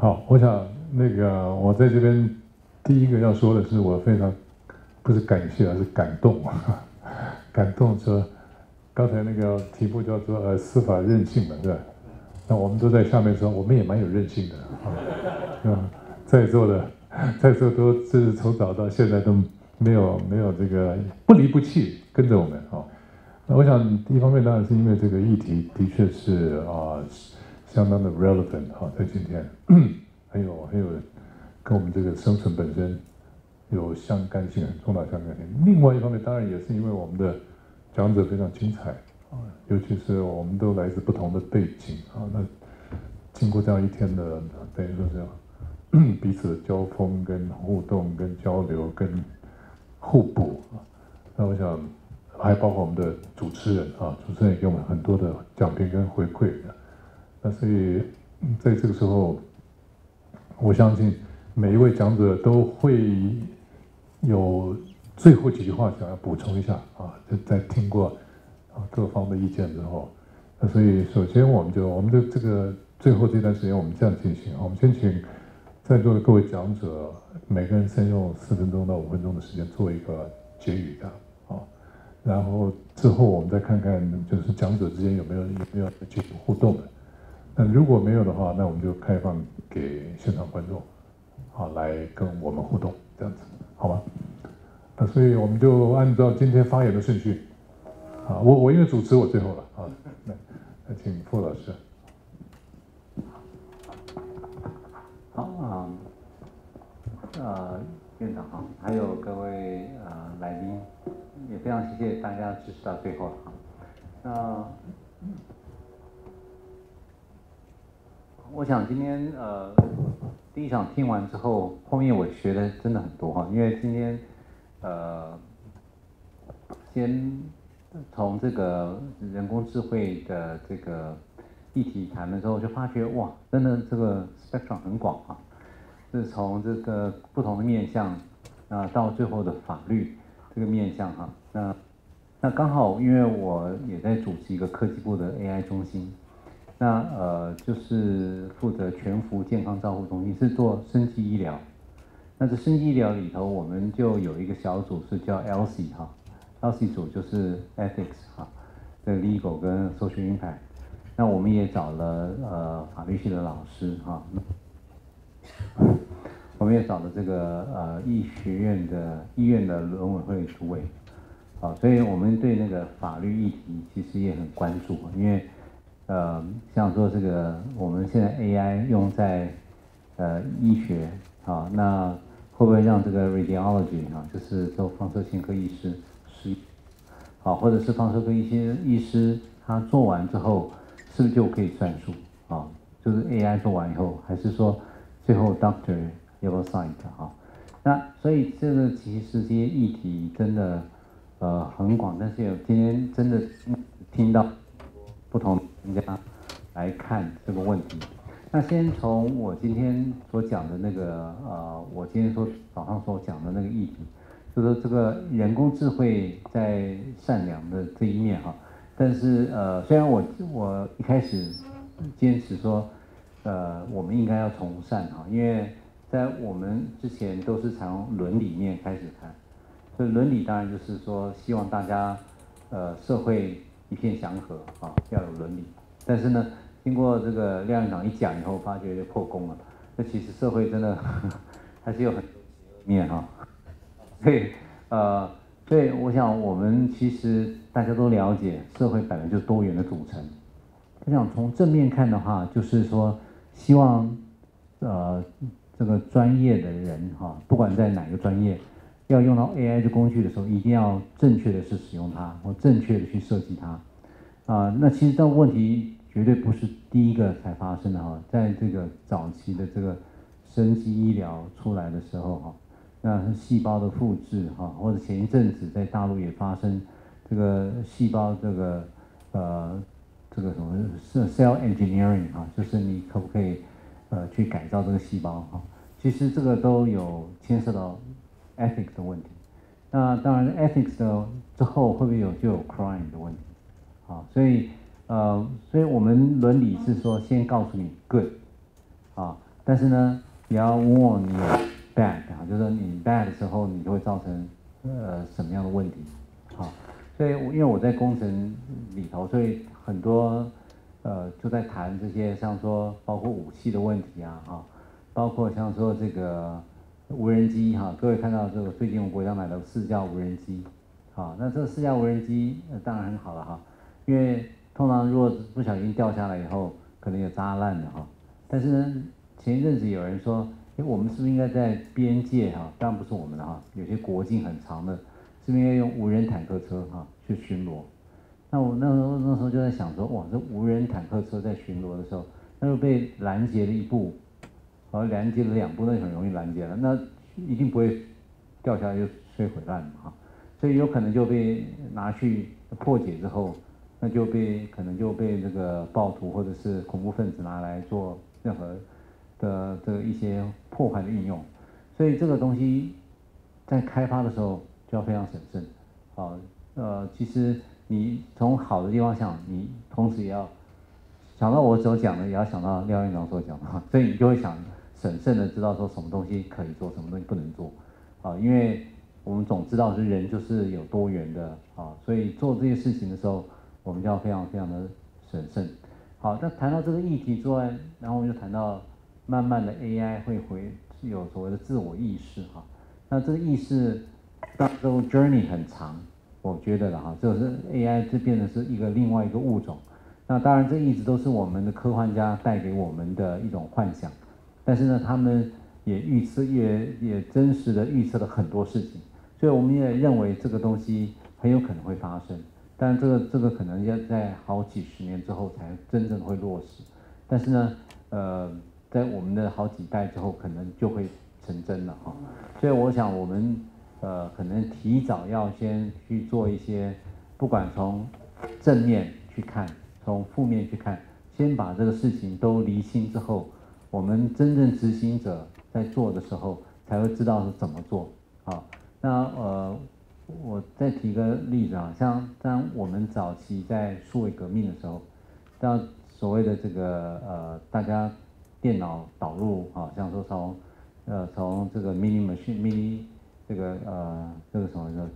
好，我想我在这边第一个要说的是，我非常不是感谢，而是感动，感动说刚才那个题目叫做司法韧性嘛，对吧？那我们都在下面说，我们也蛮有韧性的啊，在座都是从早到现在都没有这个不离不弃跟着我们啊。那我想一方面当然是因为这个议题的确是相当的 relevant 在今天，很有跟我们这个生存本身有相干性，很重大相干性。另外一方面当然也是因为我们的讲者非常精彩尤其是我们都来自不同的背景那经过这样一天的等于说是彼此的交锋、跟互动、跟交流、跟互补那我想还包括我们的主持人主持人也给我们很多的讲评跟回馈那所以在这个时候，我相信每一位讲者都会有最后几句话想要补充一下就在听过各方的意见之后，那所以首先我们的这个最后这段时间我们这样进行我们先请在座的各位讲者，每个人先用4分钟到5分钟的时间做一个结语的然后之后我们再看看就是讲者之间有没有进行互动的。那如果没有的话，那我们就开放给现场观众来跟我们互动，这样子好吗？那所以我们就按照今天发言的顺序我因为主持我最后了那请傅老师。 好院长好，还有各位来宾，也非常谢谢大家支持到最后那我想今天第一场听完之后，后面我学的真的很多因为今天先从这个人工智慧的这个议题谈的时候，就发觉哇，真的这个 spectrum 很广是从这个不同的面向到最后的法律这个面向那刚好因为我也在主持一个科技部的 AI 中心，那就是负责全服健康照护中心，是做生技医疗。那这生技医疗里头，我们就有一个小组是叫 ELSI 组，就是 Ethics 这个 Legal 跟 Social Impact。那我们也找了法律系的老师我们也找了这个医院的伦委会主委所以我们对那个法律议题其实也很关注因为像说这个我们现在 AI 用在医学那会不会让这个 radiology 就是做放射线科医师或者是放射科医师他做完之后是不是就可以算数就是 AI 做完以后，还是说最后 doctor 要不要 sign 那所以这个其实这些议题真的很广，但是今天真的听到不同人家来看这个问题。那先从我今天所讲的那个我今天早上所讲的那个议题，就是这个人工智慧在善良的这一面但是虽然我一开始坚持说我们应该要从善因为在我们之前都是从伦理面开始看，所以伦理当然就是说希望大家社会一片祥和要有伦理。但是呢，经过这个廖院长一讲以后，发觉就破功了。那其实社会真的还是有很多面所以我想我们其实大家都了解，社会本来就多元的组成。我想从正面看的话，就是说希望这个专业的人不管在哪个专业，要用到 AI 的工具的时候，一定要正确的是使用它，或正确的去设计它那其实这个问题绝对不是第一个才发生的在这个早期的这个生技医疗出来的时候那细胞的复制或者前一阵子在大陆也发生这个细胞这个什么是 cell engineering 就是你可不可以去改造这个细胞其实这个都有牵涉到 ethics 的问题。那当然 ethics 的之后会不会就有 crime 的问题所以我们伦理是说先告诉你 good 但是呢，也要 warn 你有 bad 啊，就是说你 bad 的时候，你就会造成什么样的问题，好，所以因为我在工程里头，所以很多就在谈这些，像说包括武器的问题啊，哈，包括像说这个无人机哈，各位看到这个最近我们国家买了4架无人机，好，那这4架无人机当然很好了哈，因为通常如果不小心掉下来以后，可能有砸烂的哈，但是呢，前一阵子有人说，我们是不是应该在边界哈，当然不是我们的哈，有些国境很长的，是不是应该用无人坦克车哈去巡逻？那我那时候就在想说，哇，这无人坦克车在巡逻的时候，那就被拦截了1部，好，拦截了2部，那就很容易拦截了，那一定不会掉下来就摧毁烂嘛哈，所以有可能就被拿去破解之后，那就可能就被这个暴徒或者是恐怖分子拿来做任何的这个一些破坏的应用，所以这个东西在开发的时候就要非常审慎，好，其实你从好的地方想，你同时也要想到我所讲的，也要想到廖院长所讲的，所以你就会想审慎的知道说什么东西可以做，什么东西不能做，啊，因为我们总知道是人就是有多元的啊，所以做这些事情的时候，我们就要非常非常的审慎。好，那谈到这个议题之外，然后我们就谈到慢慢的 AI 会有所谓的自我意识哈，那这个意识当中 journey 很长，我觉得了哈，就是 AI 这变成是另外一个物种。那当然这一直都是我们的科幻家带给我们的一种幻想，但是呢，他们也也真实的预测了很多事情，所以我们也认为这个东西很有可能会发生，但这个可能要在好几十年之后才真正会落实，但是呢，在我们的好几代之后，可能就会成真了哈，所以我想我们可能提早要先去做一些，不管从正面去看，从负面去看，先把这个事情都厘清之后，我们真正执行者在做的时候才会知道是怎么做。好，那我再提个例子啊，像当我们早期在数位革命的时候，像所谓的这个大家电脑导入啊，像说从这个 mini 这个什么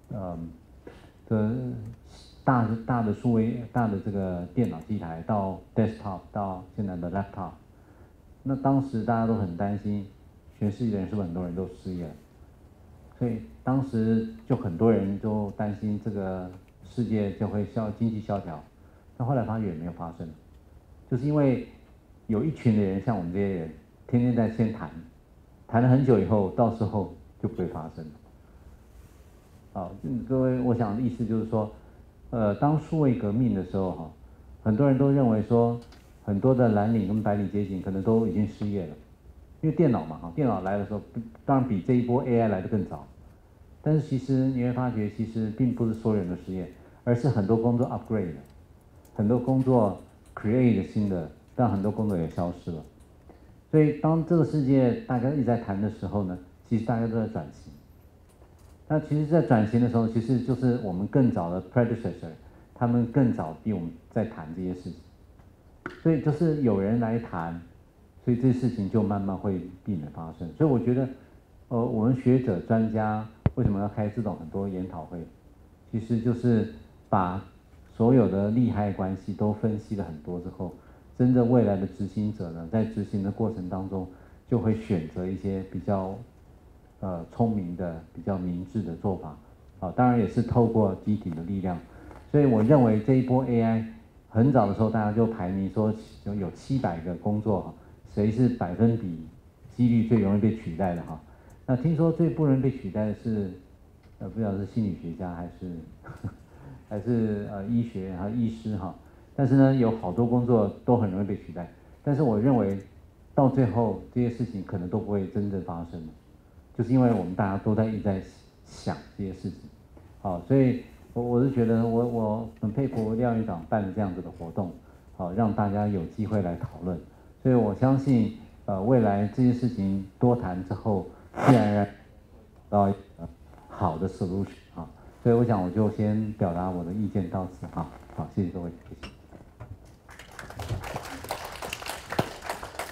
大的数位大的这个电脑机台到 desktop 到现在的 laptop， 那当时大家都很担心，全世界的人是不是很多人都失业了？所以当时就很多人就担心这个世界就会经济萧条，但后来发觉也没有发生，就是因为有一群的人像我们这些人，天天在先谈了很久以后，到时候就不会发生了。好，各位，我想的意思就是说，当数位革命的时候哈，很多人都认为说，很多的蓝领跟白领阶级可能都已经失业了，因为电脑嘛哈，电脑来的时候，当然比这一波 AI 来的更早，但是其实你会发觉，其实并不是所有人的失业，而是很多工作 upgrade 了，很多工作 create 新的，但很多工作也消失了。所以当这个世界大家一直在谈的时候呢，其实大家都在转型。那其实，在转型的时候，其实就是我们更早的 predecessor， 他们更早比我们在谈这些事情，所以就是有人来谈，所以这些事情就慢慢会避免发生。所以我觉得，我们学者专家为什么要开这种很多研讨会，其实就是把所有的利害关系都分析了很多之后，真正未来的执行者呢，在执行的过程当中，就会选择一些比较聪明的、比较明智的做法，啊，当然也是透过集体的力量。所以我认为这一波 AI 很早的时候，大家就排名说有700个工作，谁是百分比几率最容易被取代的哈？那听说最不容易被取代的是，不知道是心理学家还是医学还有医师哈。但是呢，有好多工作都很容易被取代。但是我认为到最后这些事情可能都不会真正发生。就是因为我们大家都一直在想这些事情，好，所以我是觉得我很佩服廖院长办的这样子的活动，好，让大家有机会来讨论，所以我相信未来这些事情多谈之后，自然而然到一个好的 solution 啊，所以我想我就先表达我的意见到此哈，好，谢谢各位，谢谢。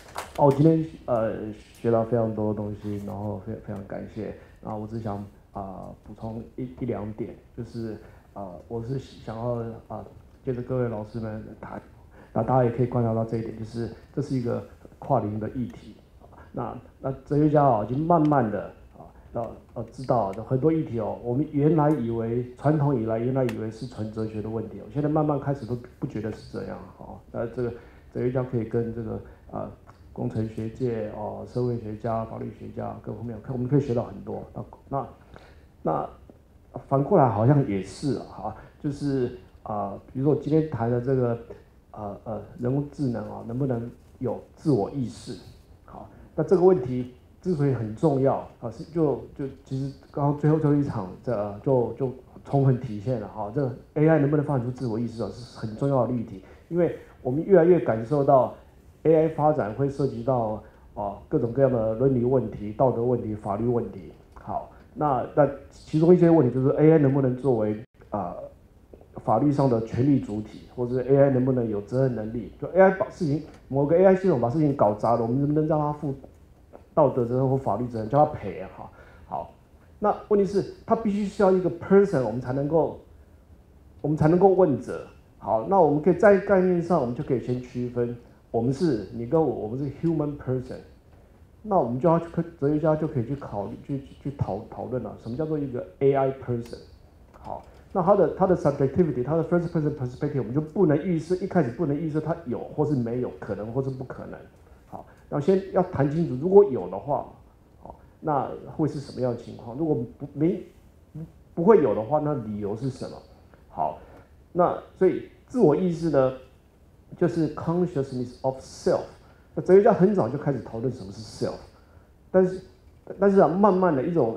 哦，今天学到非常多的东西，然后非常感谢。然后我只想补充一两点，就是我是想要借着各位老师们谈，那大家也可以观察到这一点，就是这是一个跨龄的议题。那哲学家已经慢慢的知道很多议题我们传统以来原来以为是纯哲学的问题现在慢慢开始都不觉得是这样这个哲学家可以跟这个工程学界社会学家、法律学家各方面我们可以学到很多。那反过来好像也是就是比如说我今天谈的这个人工智能能不能有自我意识？好，那这个问题之所以很重要其实刚刚最后一场就充分体现了这个 AI 能不能发展出自我意识是很重要的议题，因为我们越来越感受到 AI 发展会涉及到各种各样的伦理问题、道德问题、法律问题。好，那其中一些问题就是 AI 能不能作为法律上的权利主体，或者是 AI 能不能有责任能力？就 AI 把事情某个 AI 系统把事情搞砸了，我们能不能让它负道德责任或法律责任，叫他赔好，那问题是，他必须需要一个 person， 我们才能够问责。好，那我们可以在概念上，我们就可以先区分，你跟我们是 human person。那我们就要哲学家就可以去考虑去讨论了，什么叫做一个 AI person？ 好，那它的 subjectivity， 它的 first person perspective， 我们就一开始不能预设它有或是没有，可能或是不可能。好，然后先要谈清楚，如果有的话，那会是什么样的情况？如果不会有的话，那理由是什么？好，那所以自我意识呢，就是 consciousness of self。那哲学家很早就开始讨论什么是 self， 但是慢慢的一种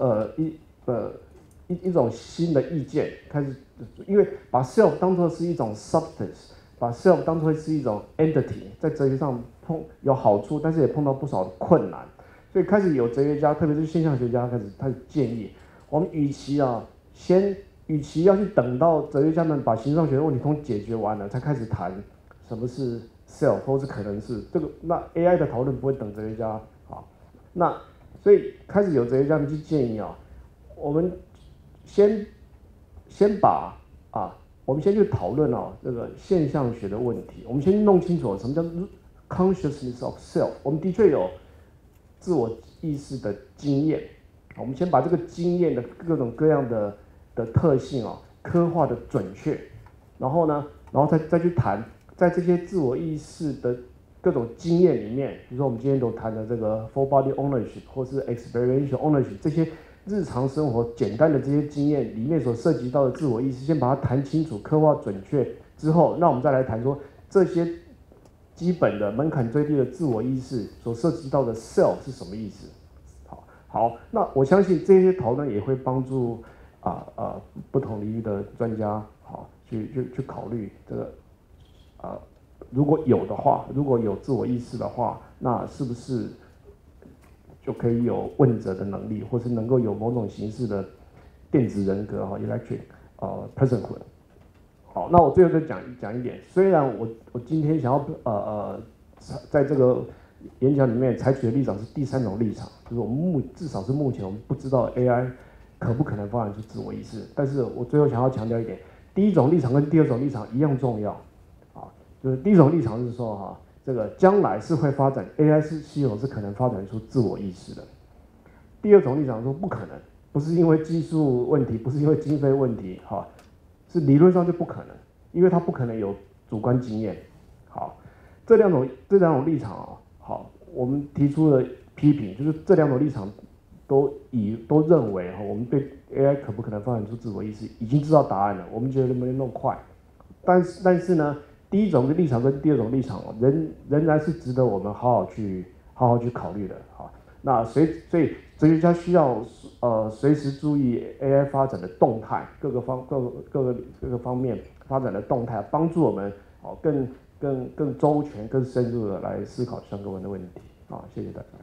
新的意见开始，因为把 self 当作是一种 substance， 把 self 当作是一种 entity， 在哲学上有好处，但是也碰到不少的困难，所以开始有哲学家，特别是现象学家开始建议，我们与其要去等到哲学家们把形上学的问题都解决完了，才开始谈什么是 self 或是可能是这个，那 AI 的讨论不会等哲学家那所以开始有哲学家们去建议我们先把我们先去讨论这个现象学的问题，我们先弄清楚什么叫 consciousness of self。我们的确有自我意识的经验，我们先把这个经验的各种各样的特性刻画的准确，然后再去谈。在这些自我意识的各种经验里面，比如说我们今天都谈的这个 full body ownership 或是 experiential ownership， 这些日常生活简单的这些经验里面所涉及到的自我意识，先把它谈清楚、刻画准确之后，那我们再来谈说这些基本的门槛最低的自我意识所涉及到的 self 是什么意思。好，那我相信这些讨论也会帮助不同领域的专家去考虑这个。如果有的话，如果有自我意识的话，那是不是就可以有问责的能力，或是能够有某种形式的电子人格electric personhood。好，那我最后再讲一点，虽然我今天想要在这个演讲里面采取的立场是第三种立场，就是至少是目前我们不知道 AI 可不可能发展出自我意识，但是我最后想要强调一点，第一种立场跟第二种立场一样重要。就是第一种立场是说这个将来是会发展 AI 系统是可能发展出自我意识的。第二种立场说不可能，不是因为技术问题，不是因为经费问题，是理论上就不可能，因为它不可能有主观经验。好，这两种立场我们提出了批评，就是这两种立场都认为我们对 AI 可不可能发展出自我意识已经知道答案了，我们觉得能不能弄快，但是呢。第一种的立场跟第二种立场仍然是值得我们好好去考虑的那所以哲学家需要随时注意 AI 发展的动态，各个方面发展的动态，帮助我们更周全、更深入的来思考相关的问题谢谢大家。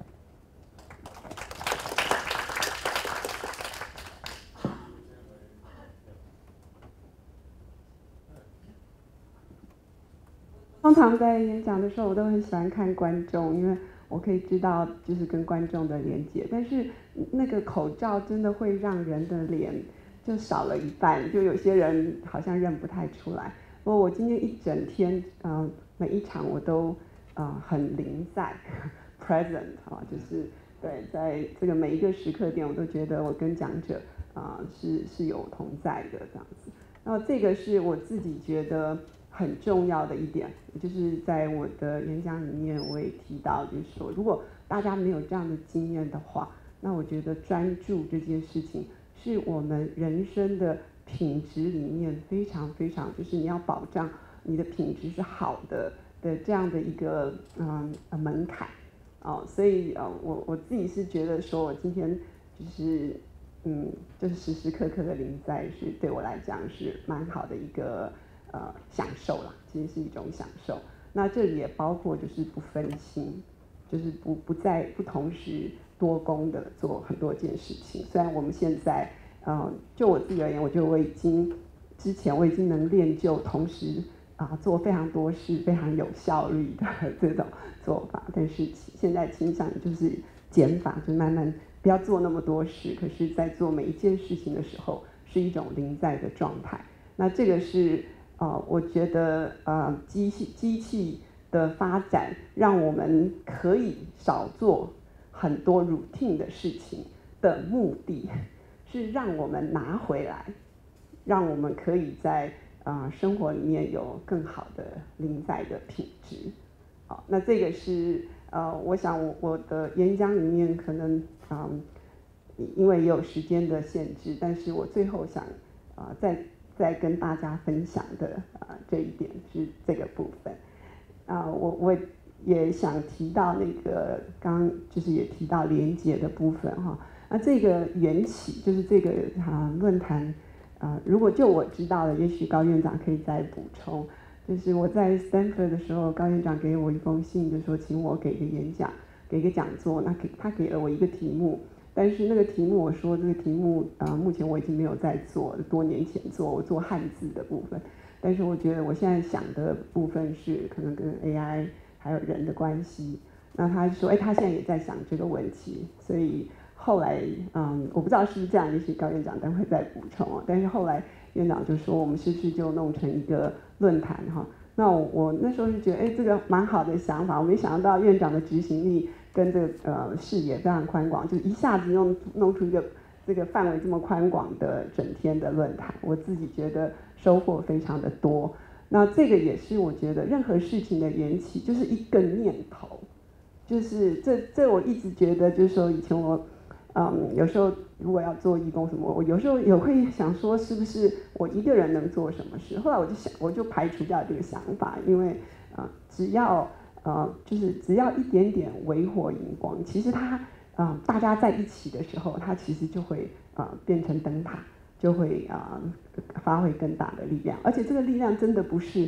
通常在演讲的时候，我都很喜欢看观众，因为我可以知道就是跟观众的连接。但是那个口罩真的会让人的脸就少了一半，就有些人好像认不太出来。不过我今天一整天，每一场我都很临在 present 就是对，在这个每一个时刻点，我都觉得我跟讲者是有同在的这样子。然后这个是我自己觉得很重要的一点，就是在我的演讲里面我也提到，就是说如果大家没有这样的经验的话，那我觉得专注这件事情是我们人生的品质里面非常非常，就是你要保障你的品质是好的这样的一个门槛所以我自己是觉得说我今天就是就是时时刻刻的临在是对我来讲是蛮好的一个享受啦，其实是一种享受。那这里也包括就是不分心，就是不同时多工的做很多件事情。虽然我们现在就我自己而言，我觉得之前我已经能练就同时做非常多事、非常有效率的这种做法，但是现在倾向就是减法，就慢慢不要做那么多事，可是在做每一件事情的时候是一种临在的状态。那这个是我觉得机器的发展让我们可以少做很多 routine 的事情的目的，是让我们拿回来，让我们可以在生活里面有更好的临在的品质。那这个是我想我的演讲里面可能因为也有时间的限制，但是我最后想再跟大家分享的这一点是这个部分。我也想提到那个刚就是也提到连结的部分哈。那这个缘起就是这个论坛如果就我知道的，也许高院长可以再补充。就是我在 Stanford 的时候，高院长给我一封信，就说请我给个演讲，给个讲座。那他给了我一个题目，但是那个题目我说这个题目目前我已经没有在做，多年前我做汉字的部分。但是我觉得我现在想的部分是可能跟 AI 还有人的关系。那他说，他现在也在想这个问题，所以后来我不知道是不是这样，也许高院长待会再补充但是后来院长就说，我们是不是就弄成一个论坛哈？那我那时候就觉得，这个蛮好的想法。我没想到院长的执行力跟这个视野非常宽广，就一下子弄出一个这个范围这么宽广的整天的论坛，我自己觉得收获非常的多。那这个也是我觉得任何事情的缘起，就是一个念头，就是这我一直觉得，就是说以前我有时候如果要做义工什么，我有时候也会想说，是不是我一个人能做什么事？后来我就排除掉这个想法，因为只要一点点微火荧光，其实它大家在一起的时候，它其实就会变成灯塔，就会发挥更大的力量。而且这个力量真的不是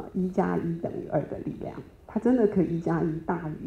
1+1等于2的力量，它真的可以1+1大于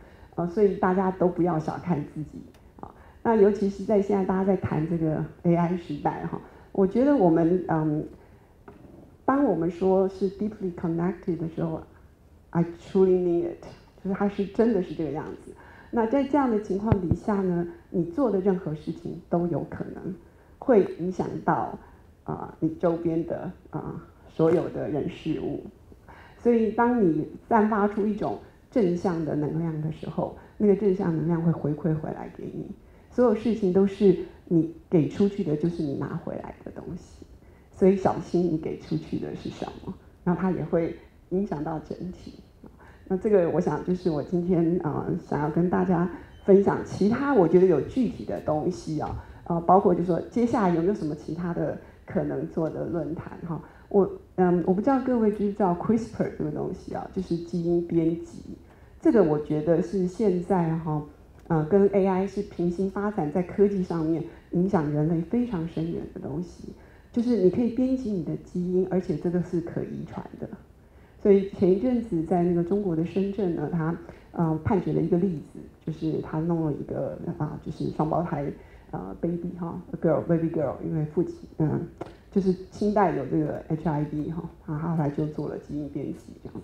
2所以大家都不要小看自己。那尤其是在现在大家在谈这个 AI 时代我觉得我们当我们说是 deeply connected 的时候 ，I truly mean it， 就是它是真的是这个样子。那在这样的情况底下呢，你做的任何事情都有可能会影响到你周边的所有的人事物。所以当你散发出一种正向的能量的时候，那个正向能量会回馈回来给你。所有事情都是你给出去的，就是你拿回来的东西。所以小心你给出去的是什么，然后它也会影响到整体。那这个我想就是我今天想要跟大家分享。其他我觉得有具体的东西包括就是说接下来有没有什么其他的可能做的论坛我不知道各位知不知道 CRISPR 这个东西就是基因编辑。这个我觉得是现在跟 AI 是平行发展，在科技上面影响人类非常深远的东西。就是你可以编辑你的基因，而且这个是可遗传的。所以前一阵子在那个中国的深圳呢，他判决了一个例子，就是他弄了一个就是双胞胎baby baby girl， 因为父亲就是亲带有这个 HIV 他后来就做了基因编辑这样子。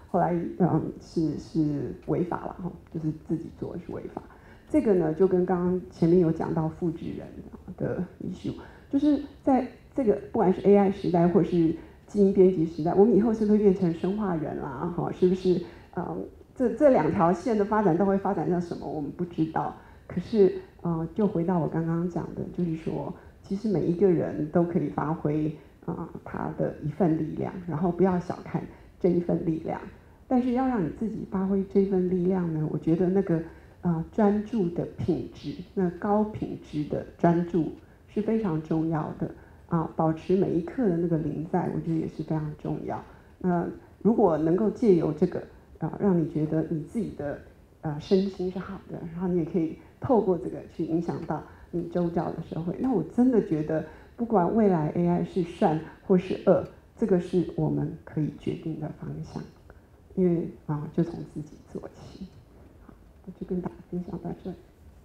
后来是违法了哈，就是自己做是违法。这个呢，就跟刚刚前面有讲到复制人的 issue， 就是在这个不管是 AI 时代或是基因编辑时代，我们以后是不是会变成生化人啦？哈，是不是？这两条线的发展都会发展到什么，我们不知道。可是，就回到我刚刚讲的，就是说，其实每一个人都可以发挥他的一份力量，然后不要小看这一份力量。但是要让你自己发挥这份力量呢，我觉得那个专注的品质，那高品质的专注是非常重要的保持每一刻的那个临在，我觉得也是非常重要。那如果能够借由这个让你觉得你自己的身心是好的，然后你也可以透过这个去影响到你周遭的社会。那我真的觉得，不管未来 AI 是善或是恶，这个是我们可以决定的方向。因为就从自己做起。好，我就跟大家分享到这里。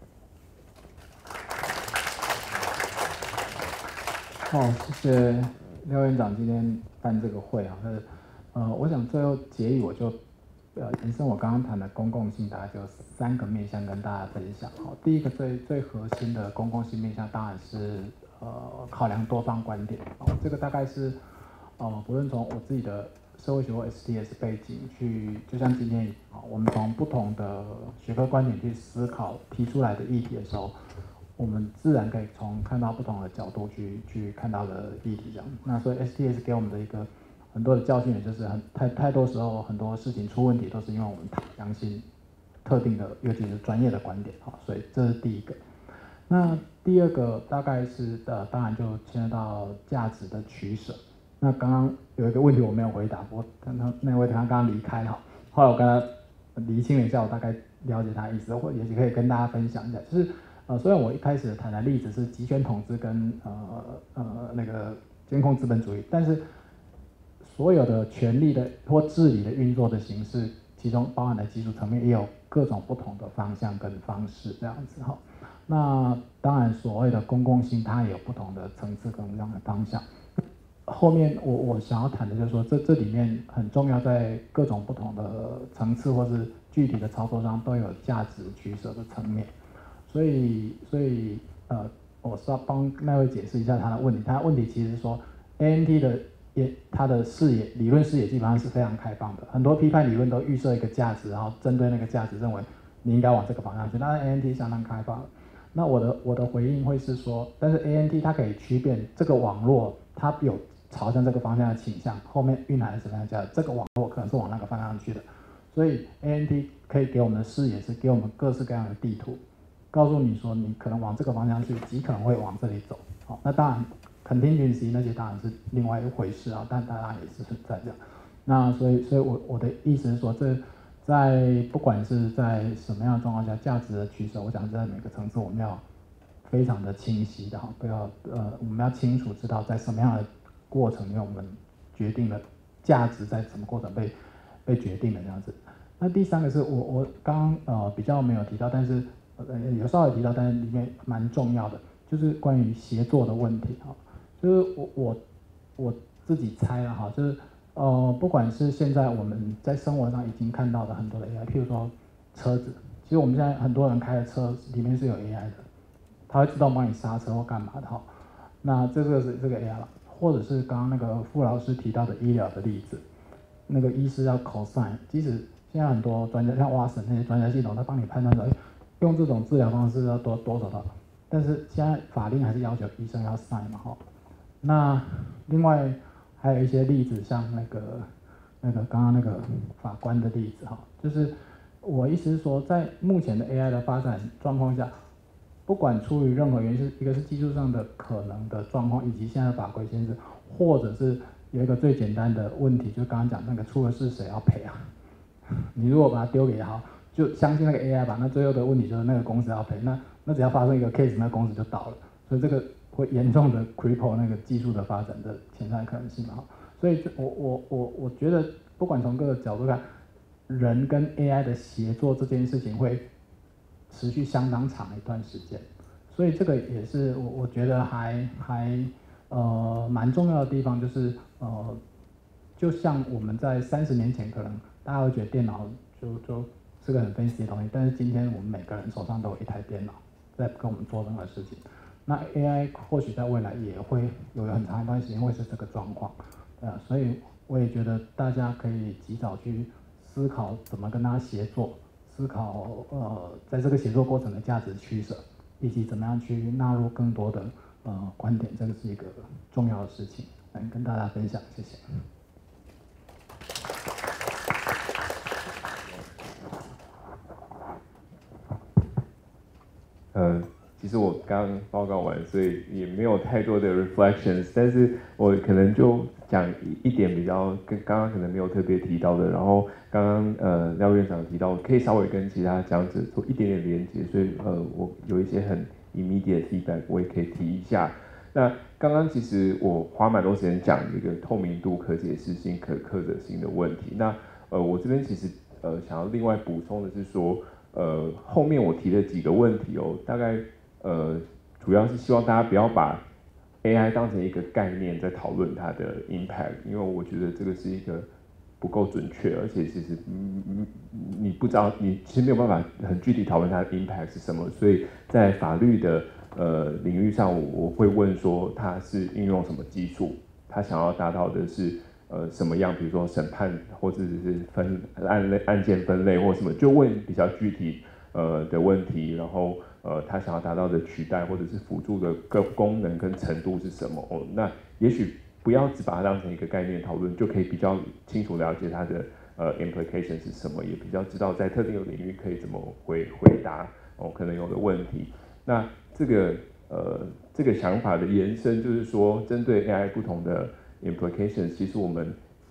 谢谢廖院长今天办这个会啊。我想最后结语我就延伸我刚刚谈的公共性，大概就3个面向跟大家分享。第一个最核心的公共性面向当然是考量多方观点。这个大概是不论从我自己的社会学或 STS 背景去，就像今天我们从不同的学科观点去思考提出来的议题的时候，我们自然可以看到不同的角度去看到的议题这样。那所以 STS 给我们的一个很多的教训，也就是太多时候很多事情出问题都是因为我们相信特定的，尤其是专业的观点所以这是第一个。那第二个大概是当然就牵涉到价值的取舍。那刚刚有一个问题我没有回答，那位他刚刚离开了，后来我跟他厘清了一下，我大概了解他的意思，或也许可以跟大家分享一下。就是虽然我一开始谈的例子是集权统治跟那个监控资本主义，但是所有的权力的或治理的运作的形式，其中包含的技术层面也有各种不同的方向跟方式这样子哈。那当然所谓的公共性，它也有不同的层次跟不同的方向。后面我想要谈的就是说，这里面很重要，在各种不同的层次或是具体的操作上都有价值取舍的层面。所以我是要帮那位解释一下他的问题。他的问题其实是说 ，ANT 的他的理论视野基本上是非常开放的，很多批判理论都预设一个价值，然后针对那个价值认为你应该往这个方向去。但是 ANT 相当开放的。那我的回应会是说，但是 ANT 它可以区辨这个网络它有朝向这个方向的倾向，后面蕴含的什么样的价值，这个网络可能是往那个方向去的。所以 ANT 可以给我们的视野是给我们各式各样的地图，告诉你说你可能往这个方向去，极可能会往这里走。好，那当然 contingency 那些当然是另外一回事啊，但当然也是存在这样。那所以我的意思是说，这在不管是在什么样的状况下，价值的取舍，我想在每个层次我们要非常的清晰的不要我们要清楚知道在什么样的过程里面我们决定了价值在什么过程被决定的这样子。那第三个是我刚比较没有提到，但是有稍微提到，但是里面蛮重要的，就是关于协作的问题就是我自己猜了就是不管是现在我们在生活上已经看到的很多的 AI， 譬如说车子，其实我们现在很多人开的车里面是有 AI 的，它会自动帮你刹车或干嘛的那这个是这个 AI 了，或者是刚刚那个傅老师提到的医疗的例子，那个医师要 cosine， 即使现在很多专家像蛙神那些专家系统，它帮你判断说，用这种治疗方式要多少的，但是现在法令还是要求医生要 sign 嘛那另外还有一些例子，像那个刚刚那个法官的例子就是我意思是说，在目前的 AI 的发展状况下，不管出于任何原因，一个是技术上的可能的状况，以及现在的法规限制，或者是有一个最简单的问题，就是刚刚讲那个出了事谁要赔啊？你如果把它丢给就相信那个 AI 吧，那最后的问题就是那个公司要赔，那只要发生一个 case， 那个公司就倒了，所以这个会严重的 cripple 那个技术的发展的潜在可能性所以我觉得不管从各个角度看，人跟 AI 的协作这件事情会持续相当长一段时间，所以这个也是我觉得还蛮重要的地方，就是就像我们在30年前，可能大家会觉得电脑就是个很 fancy 的东西，但是今天我们每个人手上都有一台电脑，在跟我们做任何事情。那 AI 或许在未来也会有很长一段时间会是这个状况，所以我也觉得大家可以及早去思考怎么跟他协作，思考在这个协作过程的价值取舍，以及怎么样去纳入更多的观点，这个是一个重要的事情，来跟大家分享，谢谢。 其实我刚报告完，所以也没有太多的 reflections， 但是我可能就讲一点比较跟刚刚可能没有特别提到的，然后刚刚廖院长提到，可以稍微跟其他讲者做一点点连接，所以我有一些很 immediate feedback， 我也可以提一下。那刚刚其实我花蛮多时间讲这个透明度、可解释性、可克制性的问题。那我这边其实想要另外补充的是说，后面我提了几个问题哦，大概主要是希望大家不要把 AI 当成一个概念在讨论它的 impact， 因为我觉得这个是一个不够准确，而且其实你不知道，你其实没有办法很具体讨论它的 impact 是什么，所以在法律的领域上，我会问说它是运用什么技术，它想要达到的是什么样，比如说审判或者是案件分类或什么，就问比较具体的问题，然后他想要达到的取代或者是辅助的各功能跟程度是什么？那也许不要只把它当成一个概念讨论，就可以比较清楚了解它的implication 是什么，也比较知道在特定的领域可以怎么回答可能有的问题。那这个想法的延伸就是说，针对 AI 不同的 implications， 其实我们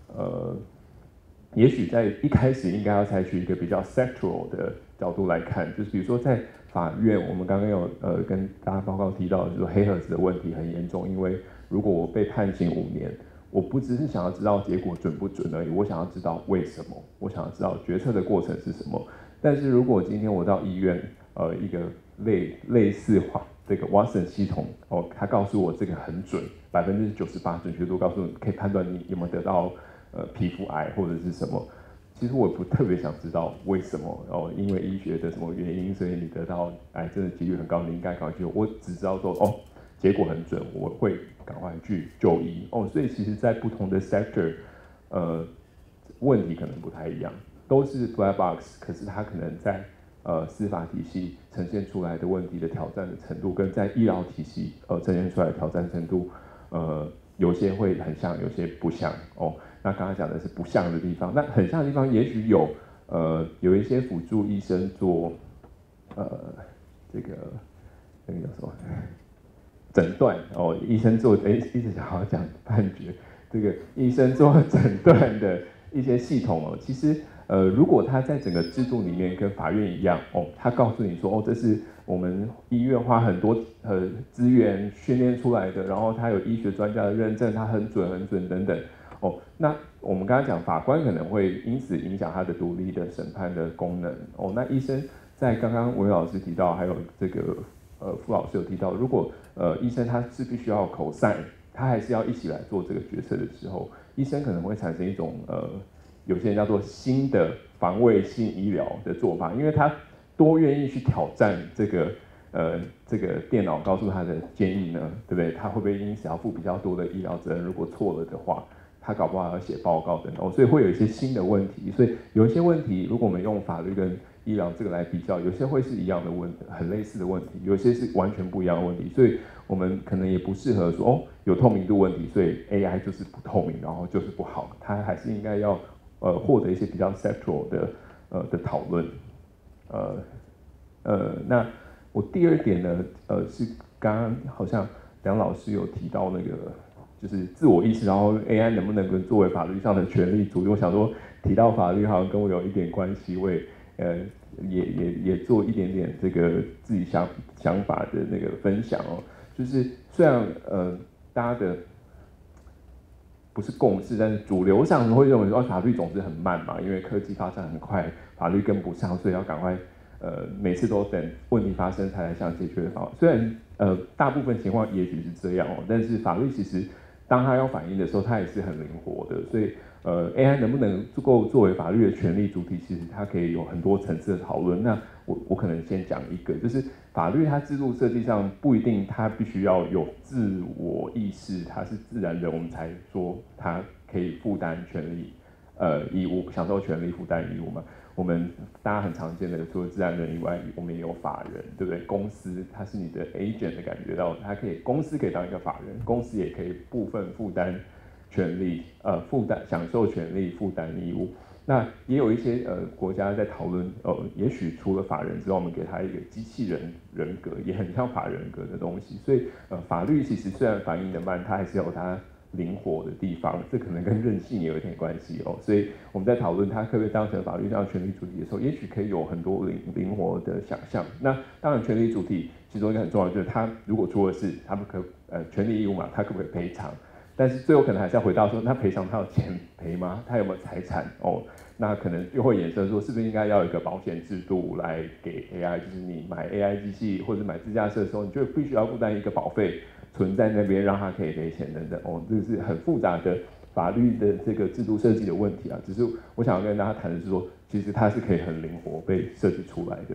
也许在一开始应该要采取一个比较 sectoral 的角度来看，就是比如说在法院，我们刚刚有跟大家报告提到，就是说黑盒子的问题很严重，因为如果我被判刑5年，我不只是想要知道结果准不准而已，我想要知道为什么，我想要知道决策的过程是什么。但是如果今天我到医院，一个类似这个 Watson 系统，他告诉我这个很准，98%准确度告诉你可以判断你有没有得到皮肤癌或者是什么。其实我不特别想知道为什么因为医学的什么原因，所以你得到癌症的几率很高，你应该赶快去。我只知道说结果很准，我会赶快去就医所以其实在不同的 sector， 问题可能不太一样，都是 black box， 可是它可能在司法体系呈现出来的问题的挑战的程度，跟在医疗体系呈现出来的挑战程度，有些会很像，有些不像那刚才讲的是不像的地方，那很像的地方也许有一些辅助医生做这个叫什么诊断医生做一直想要讲判决，这个医生做诊断的一些系统其实如果他在整个制度里面跟法院一样他告诉你说这是我们医院花很多资源训练出来的，然后他有医学专家的认证，他很准等等那我们刚才讲法官可能会因此影响他的独立的审判的功能那医生在刚刚文老师提到，还有这个傅老师有提到，如果医生他是必须要口散，他还是要一起来做这个决策的时候，医生可能会产生一种有些人叫做新的防卫性医疗的做法，因为他多愿意去挑战这个电脑告诉他的建议呢，对不对？他会不会因此要负比较多的医疗责任？如果错了的话，他搞不好要写报告等等所以会有一些新的问题。所以有一些问题，如果我们用法律跟医疗这个来比较，有些会是一样的问题，很类似的问题，有些是完全不一样的问题。所以我们可能也不适合说有透明度问题，所以 AI 就是不透明，然后就是不好。它还是应该要获得一些比较 sectoral 的讨论。那我第二点呢，是刚刚好像梁老师有提到那个，就是自我意识，然后 AI 能不能跟作为法律上的权利主义，我想说提到法律好像跟我有一点关系，我也做一点点这个自己想法的那个分享就是虽然大家的不是共识，但是主流上会认为说法律总是很慢嘛，因为科技发展很快，法律跟不上，所以要赶快每次都等问题发生才来想解决的方法。虽然大部分情况也许是这样但是法律其实当它要反应的时候，它也是很灵活的。所以AI 能不能够作为法律的权利主体，其实它可以有很多层次的讨论。那我可能先讲一个，就是法律它制度设计上不一定它必须要有自我意识，它是自然人，我们才说它可以负担权利义务，享受权利负担义务嘛。我们大家很常见的，除了自然人以外，我们也有法人，对不对？公司它是你的 agent 的感觉到，它可以公司可以当一个法人，公司也可以部分负担权利，享受权利负担义务。那也有一些国家在讨论，也许除了法人之外，我们给它一个机器人格，也很像法人格的东西。所以法律其实虽然反应的慢，它还是有它灵活的地方，这可能跟韧性也有一点关系哦。所以我们在讨论它可不可以当成法律上权利主体的时候，也许可以有很多灵活的想象。那当然，权利主体其中一个很重要的就是，他如果出了事，他们权利义务嘛，他可不可以赔偿？但是最后可能还是要回到说，那赔偿他有钱赔吗？他有没有财产？哦，那可能又会衍生说，是不是应该要有一个保险制度来给 AI？就是你买 AI 机器或者买自驾车的时候，你就必须要负担一个保费存在那边，让它可以赔钱等等。哦，这个是很复杂的法律的这个制度设计的问题啊。只是我想要跟大家谈的是说，其实它是可以很灵活被设计出来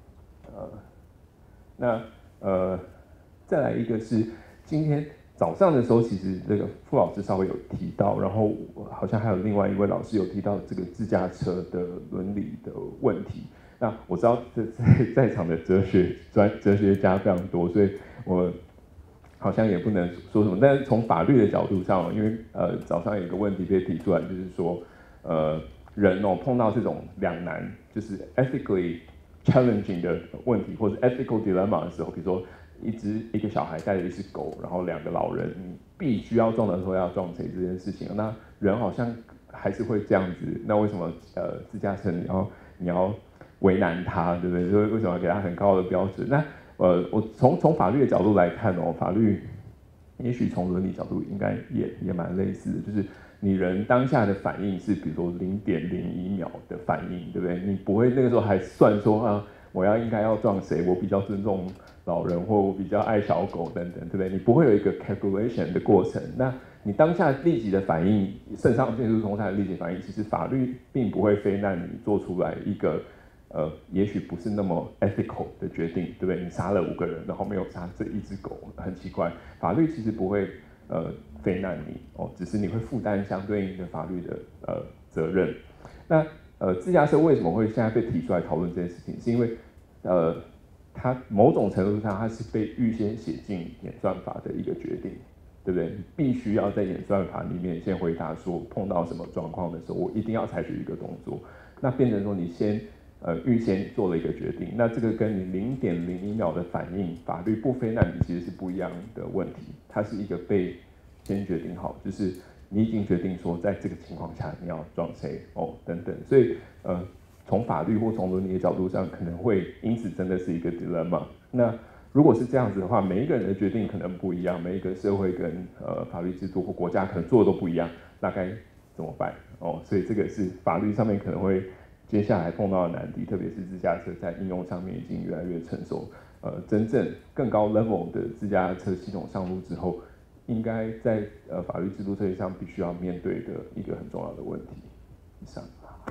的。再来一个是今天早上的时候，其实这个傅老师稍微有提到，然后好像还有另外一位老师有提到这个自驾车的伦理的问题。那我知道在场的哲学家非常多，所以我好像也不能说什么。但是从法律的角度上，因为早上有一个问题被提出来，就是说人碰到这种两难，就是 ethically challenging 的问题，或者 ethical dilemma 的时候，比如说一个小孩带着一只狗，然后两个老人，你必须要撞的时候要撞谁这件事情，那人好像还是会这样子。那为什么自驾车你要为难他，对不对？所以为什么要给他很高的标准？那我从法律的角度来看法律也许从伦理角度应该也蛮类似的，就是你人当下的反应是，比如说0.01秒的反应，对不对？你不会那个时候还算说我应该要撞谁？我比较尊重老人，或我比较爱小狗等等，对不对？你不会有一个 calculation 的过程。那你当下立即的反应，肾上腺素冲上的立即反应，其实法律并不会非难你做出来一个也许不是那么 ethical 的决定，对不对？你杀了5个人，然后没有杀这一只狗，很奇怪。法律其实不会非难你只是你会负担相对应的法律的责任。那自驾车为什么会现在被提出来讨论这件事情？是因为它某种程度上它是被预先写进演算法的一个决定，对不对？你必须要在演算法里面先回答说，碰到什么状况的时候，我一定要采取一个动作。那变成说你预先做了一个决定，那这个跟你0.01秒的反应，法律不非难你其实是不一样的问题。它是一个被先决定好，就是你已经决定说，在这个情况下你要撞谁等等。所以从法律或从伦理的角度上，可能会因此真的是一个 dilemma。那如果是这样子的话，每一个人的决定可能不一样，每一个社会跟法律制度或国家可能做的都不一样，那该怎么办所以这个是法律上面可能会接下来碰到的难题，特别是自驾车在应用上面已经越来越成熟，真正更高 level 的自驾车系统上路之后，应该在法律制度设计上必须要面对的一个很重要的问题。以上。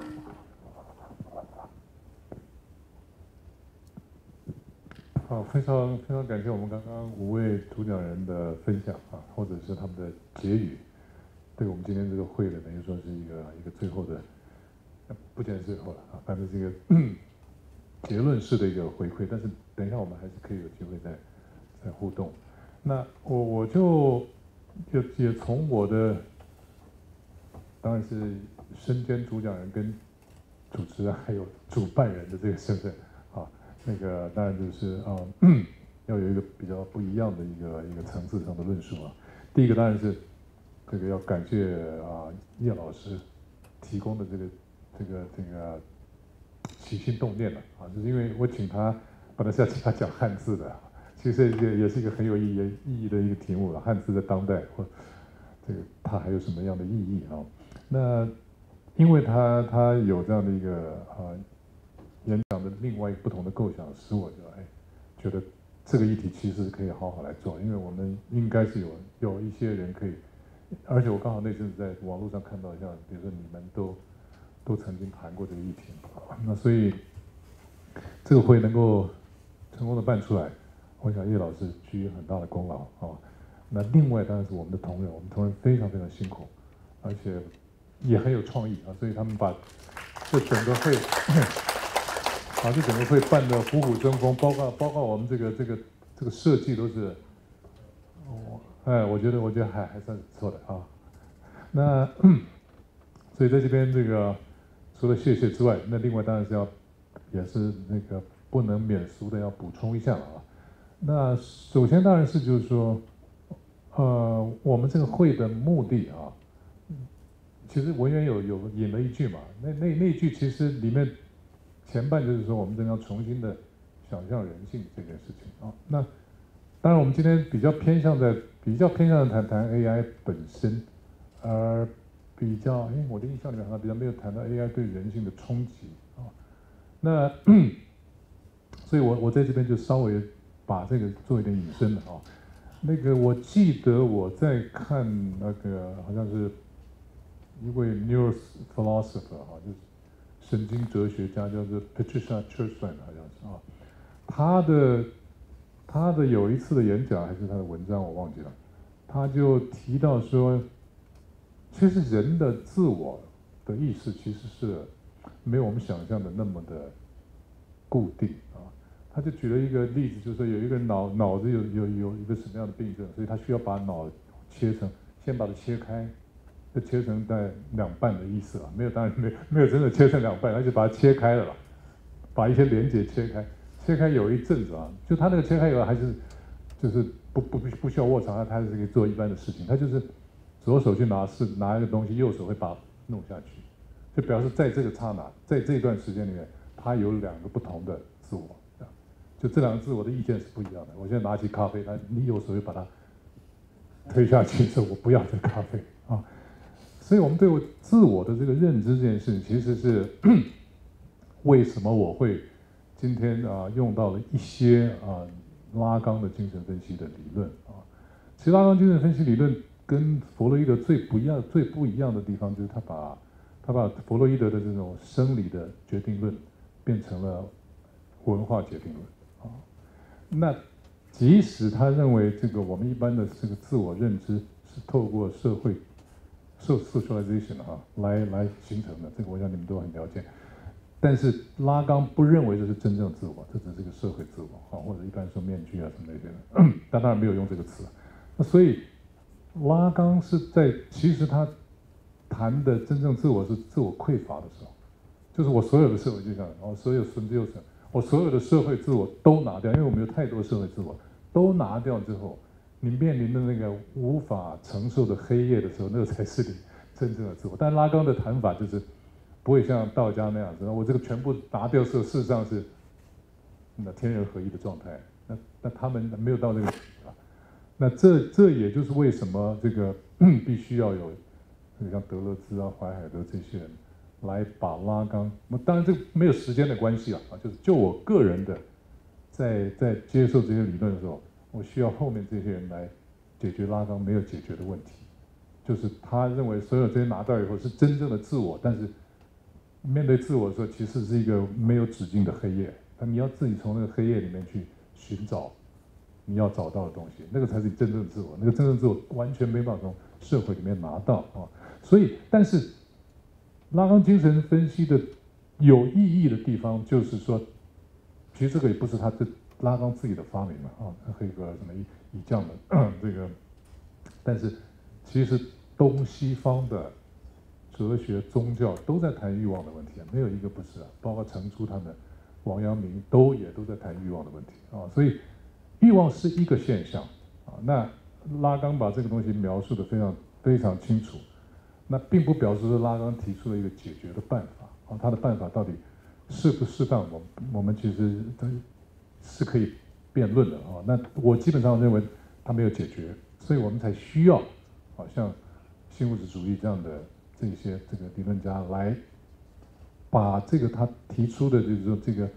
好，非常感谢我们刚刚5位主讲人的分享或者是他们的结语，对我们今天这个会的等于说是一个最后的，不见得最后了反正是一个结论式的一个回馈。但是等一下我们还是可以有机会再互动。那我就也从我的当然是身兼主讲人跟主持人还有主办人的这个身份那个当然就是要有一个比较不一样的一个层次上的论述第一个当然是这个要感谢叶老师提供的这个起心动念就是因为我请他本来是要请他讲汉字的，其实也是一个很有意义的一个题目了，汉字的当代或这个它还有什么样的意义那因为他有这样的一个演讲的另外一个不同的构想，使我觉得这个议题其实可以好好来做，因为我们应该是有一些人可以而且我刚好那阵子在网络上看到，像比如说你们都曾经谈过这个议题，那所以这个会能够成功的办出来，我想叶老师居很大的功劳啊。那另外当然是我们的同仁，我们同仁非常非常辛苦，而且也很有创意啊，所以他们把这整个会把这整个会办得虎虎生风，包括我们这个设计都是，我觉得还算是不错的啊。那所以在这边这个除了谢谢之外，那另外当然是也是那个不能免俗的要补充一下了啊。那首先当然是就是说，我们这个会的目的啊，其实文渊有引了一句嘛，那一句其实里面前半就是说我们真的要重新的想象人性这件事情啊。那当然我们今天比较偏向的谈 AI 本身，而我的印象里面好像比较没有谈到 AI 对人性的冲击啊。那所以我在这边就稍微把这个做一点引申了啊。那个我记得我在看那个好像是一位 neurophilosopher 啊，就是神经哲学家，叫做 Patricia Churchland 好像是啊。他的有一次的演讲还是他的文章我忘记了，他就提到说，其实人的自我的意识其实是没有我们想象的那么的固定啊。他就举了一个例子，就是说有一个人脑子有一个什么样的病症，所以他需要把脑先把它切开，就切成在两半的意思啊，当然没有真的切成两半，而且把它切开了啦，把一些连结切开有一阵子啊，就他那个切开以后还是就是不需要卧槽，他是可以做一般的事情，他就是左手去拿一个东西，右手会把它弄下去，就表示在这个刹那，在这段时间里面，他有两个不同的自我。就这两个自我的意见是不一样的。我现在拿起咖啡，你右手会把它推下去，说我不要这咖啡啊。所以我们对自我的这个认知这件事情，其实是为什么我会今天用到了一些拉冈的精神分析的理论啊。其实拉冈精神分析理论跟弗洛伊德最不一样的地方，就是他把弗洛伊德的这种生理的决定论变成了文化决定论。那即使他认为这个我们一般的这个自我认知是透过社会 socialization 来形成的，这个我想你们都很了解。但是拉冈不认为这是真正自我，这只是个社会自我或者一般说面具啊什么那些的，但当然没有用这个词。那所以拉冈是其实他谈的真正自我是自我匮乏的时候，就是我所有的社会就像所有孙子右神。我所有的社会自我都拿掉，因为我们有太多社会自我，都拿掉之后，你面临的那个无法承受的黑夜的时候，那个才是你真正的自我。但拉冈的谈法就是不会像道家那样子，我这个全部拿掉之后，事实上是那天人合一的状态。那他们没有到那个啊。那这也就是为什么这个必须要有像德勒兹啊、怀海德这些人。来把拉冈，当然这个没有时间的关系就是就我个人的，在接受这些理论的时候，我需要后面这些人来解决拉冈没有解决的问题，就是他认为所有这些拿到以后是真正的自我，但是面对自我的时候，其实是一个没有止境的黑夜，你要自己从那个黑夜里面去寻找你要找到的东西，那个才是你真正的自我，那个真正的自我完全没办法从社会里面拿到所以但是。拉冈精神分析的有意义的地方，就是说，其实这个也不是拉冈自己的发明嘛黑格尔什么以降的这个，但是其实东西方的哲学、宗教都在谈欲望的问题没有一个不是包括程初他们、王阳明也都在谈欲望的问题所以欲望是一个现象那拉冈把这个东西描述的非常非常清楚。那并不表示说拉冈提出了一个解决的办法他的办法到底适不适当，我们其实是可以辩论的那我基本上认为他没有解决，所以我们才需要像新物质主义这样的这个理论家来把这个他提出的就是说这个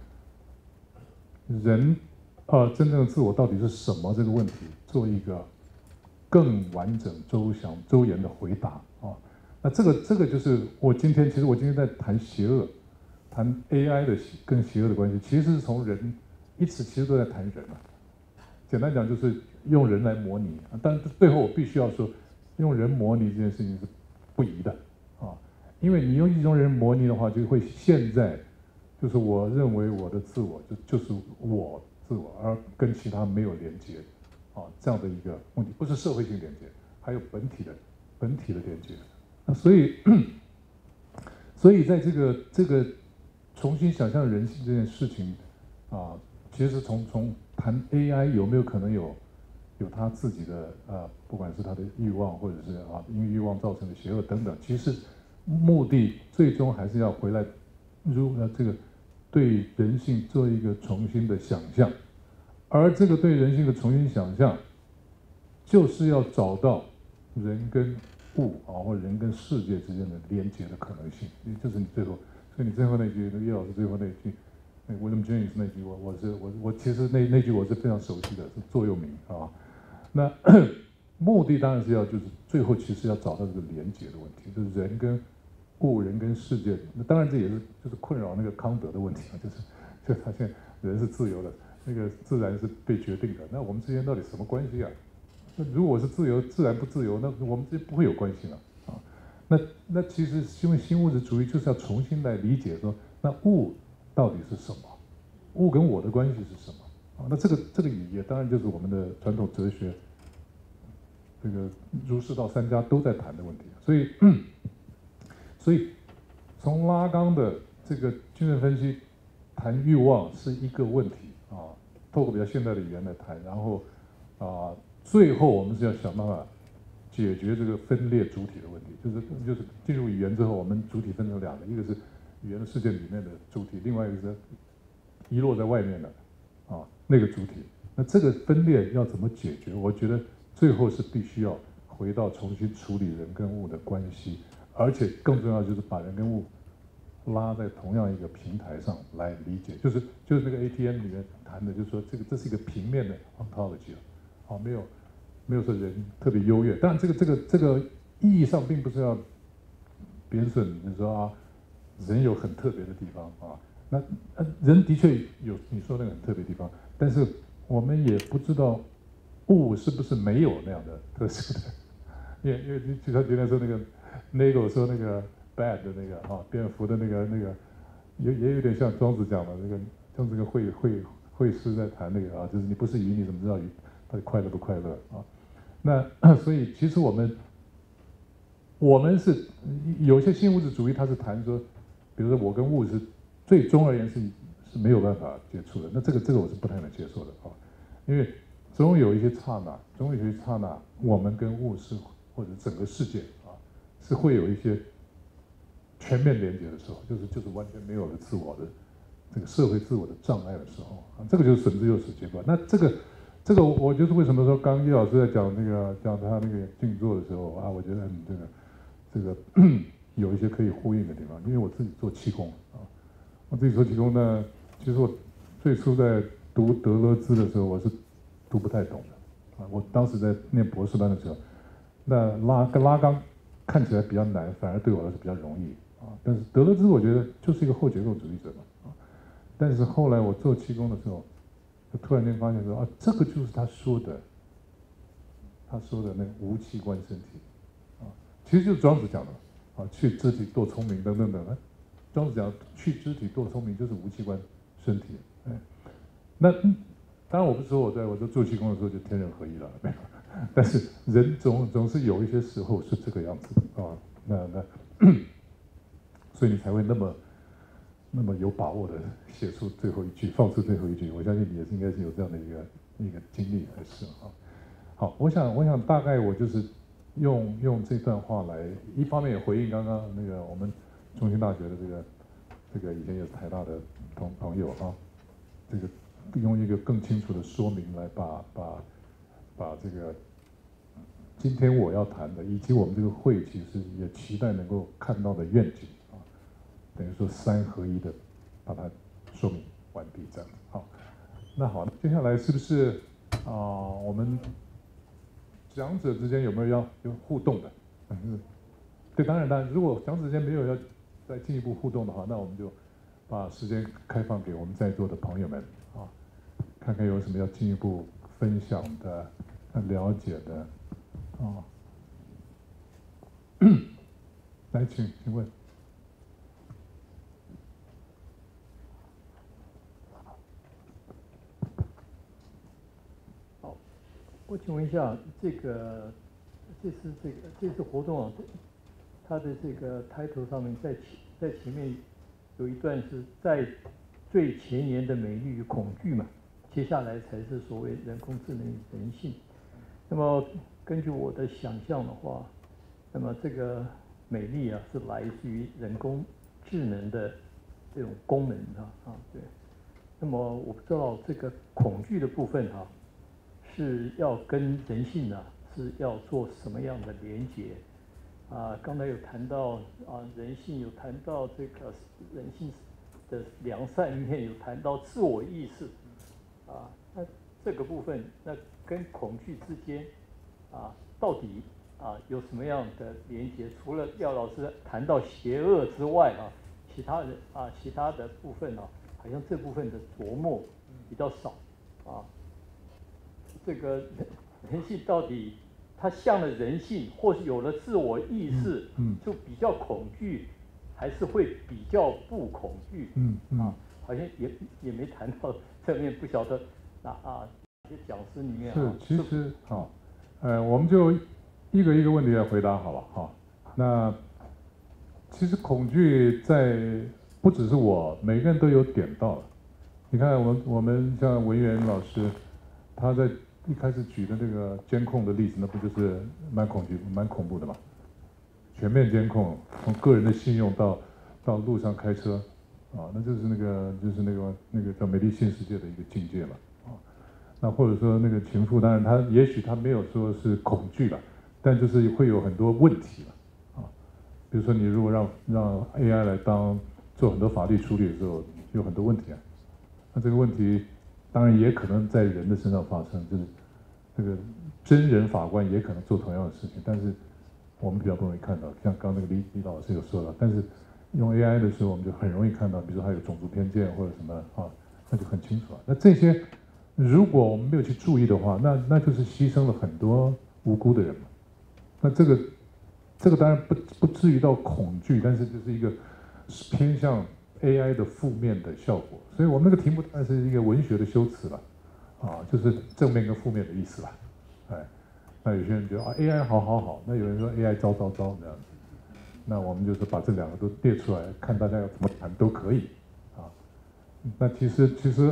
人真正的自我到底是什么这个问题做一个更完整、周延的回答啊。那这个就是其实我今天在谈邪恶，谈 AI 的跟邪恶的关系，其实是从人一直其实都在谈人啊。简单讲就是用人来模拟，但最后我必须要说，用人模拟这件事情是不宜的啊，因为你用一种人模拟的话，就会现在就是我认为我的自我就是我自我，而跟其他没有连接啊，这样的一个问题，不是社会性连接，还有本体的连接。那所以在这个重新想象人性这件事情啊，其实从谈 AI 有没有可能有他自己的不管是他的欲望，或者是因为欲望造成的邪恶等等，其实目的最终还是要回来这个对人性做一个重新的想象，而这个对人性的重新想象，就是要找到人跟物或者人跟世界之间的连接的可能性，这是你最后，所以你最后那句，叶老师最后那句，William James 那句，我其实那句我是非常熟悉的，是座右铭啊。那目的当然是要就是最后其实要找到这个连接的问题，就是人跟物、人跟世界。那当然这也是就是困扰那个康德的问题，就发现人是自由的，那个自然是被决定的。那我们之间到底什么关系啊？那如果我是自由，自然不自由，那我们之间不会有关系了啊。那其实因为新物质主义就是要重新来理解说，那物到底是什么？物跟我的关系是什么？那这个也当然就是我们的传统哲学，这个儒释道三家都在谈的问题。所以从拉冈的这个精神分析谈欲望是一个问题啊，透过比较现代的语言来谈，然后最后我们是要想办法解决这个分裂主体的问题，就是进入语言之后，我们主体分成两个，一个是语言的世界里面的主体，另外一个是遗落在外面的那个主体。那这个分裂要怎么解决？我觉得最后是必须要回到重新处理人跟物的关系，而且更重要就是把人跟物拉在同样一个平台上来理解，就是那个 ATM 里面谈的，就是说这是一个平面的 ontology 没有说人特别优越，当然这个意义上并不是要贬损，你说人有很特别的地方那人的确有你说那个很特别的地方，但是我们也不知道物是不是没有那样的特殊的，因为就像今天说那个 Nagel 说那个 bad 的那个蝙蝠的那个也有点像庄子讲的那个，像这个会师在谈那个就是你不是鱼，你怎么知道鱼到底快乐不快乐那所以其实我们是有些新物质主义，它是谈说，比如说我跟物是最终而言是没有办法接触的，那这个我是不太能接受的因为总有一些刹那，我们跟物是或者整个世界是会有一些全面连接的时候，就是完全没有了自我的这个社会自我的障碍的时候这个就是损之又死结果。那这个我就是为什么说刚刚叶老师在讲他那个静坐的时候我觉得这个有一些可以呼应的地方，因为我自己做气功我自己做气功呢，其实我最初在读德勒兹的时候，我是读不太懂的我当时在念博士班的时候，那拉冈看起来比较难，反而对我来说比较容易但是德勒兹我觉得就是一个后结构主义者嘛但是后来我做气功的时候，就突然间发现说这个就是他说的那个无器官身体其实就是庄子讲的去肢体堕聪明等等等庄子讲去肢体堕聪明就是无器官身体那当然我不是说我在做气功的时候就天人合一了没有，但是人总是有一些时候是这个样子那所以你才会那么有把握的写出最后一句，放出最后一句。我相信你也是应该是有这样的一个经历还是好，我想大概我就是用这段话来，一方面也回应刚刚那个我们中兴大学的这个以前也是台大的朋友这个用一个更清楚的说明来把这个今天我要谈的，以及我们这个会其实也期待能够看到的愿景等于说三合一的把它说明完毕这样子那好，接下来是不是我们讲者之间有没有要有互动的？对，当然，如果讲者之间没有要再进一步互动的话，那我们就把时间开放给我们在座的朋友们啊，看看有什么要进一步分享的、了解的啊。来，请问。 好，我请问一下，这次活动啊，它的这个title上面在前面有一段是在最前沿的美丽与恐惧嘛，接下来才是所谓人工智能与人性。那么根据我的想象的话，那么这个美丽啊是来自于人工智能的这种功能对。那么我不知道这个恐惧的部分是要跟人性是要做什么样的连结刚才有谈到人性，有谈到这个人性的良善面，有谈到自我意识那这个部分那跟恐惧之间到底有什么样的连结？除了廖老师谈到邪恶之外其他的部分好像这部分的琢磨比较少这个人性到底它像了人性，或是有了自我意识，就比较恐惧，还是会比较不恐惧？好像也没谈到这面，不晓得哪些讲师里面是，其实我们就一个一个问题来回答好了那其实恐惧不只是我，每个人都有点到了。你看我们像文源老师，他在一开始举的那个监控的例子，那不就是蛮恐怖的嘛？全面监控，从个人的信用到路上开车那就是那个叫美丽新世界的一个境界了那或者说那个情妇，当然也许他没有说是恐惧了，但就是会有很多问题了比如说你如果让 AI 来做很多法律处理的时候，有很多问题那这个问题当然也可能在人的身上发生，就是这个真人法官也可能做同样的事情，但是我们比较不容易看到，像刚刚那个李老师有说了，但是用 AI 的时候，我们就很容易看到，比如说还有种族偏见或者什么那就很清楚了。那这些如果我们没有去注意的话，那就是牺牲了很多无辜的人嘛。那这个当然不至于到恐惧，但是就是一个偏向 AI 的负面的效果。所以我们那个题目当然是一个文学的修辞了就是正面跟负面的意思了。那有些人觉得AI 好，那有人说 AI 糟这样子。那我们就是把这两个都列出来，看大家要怎么谈都可以那其实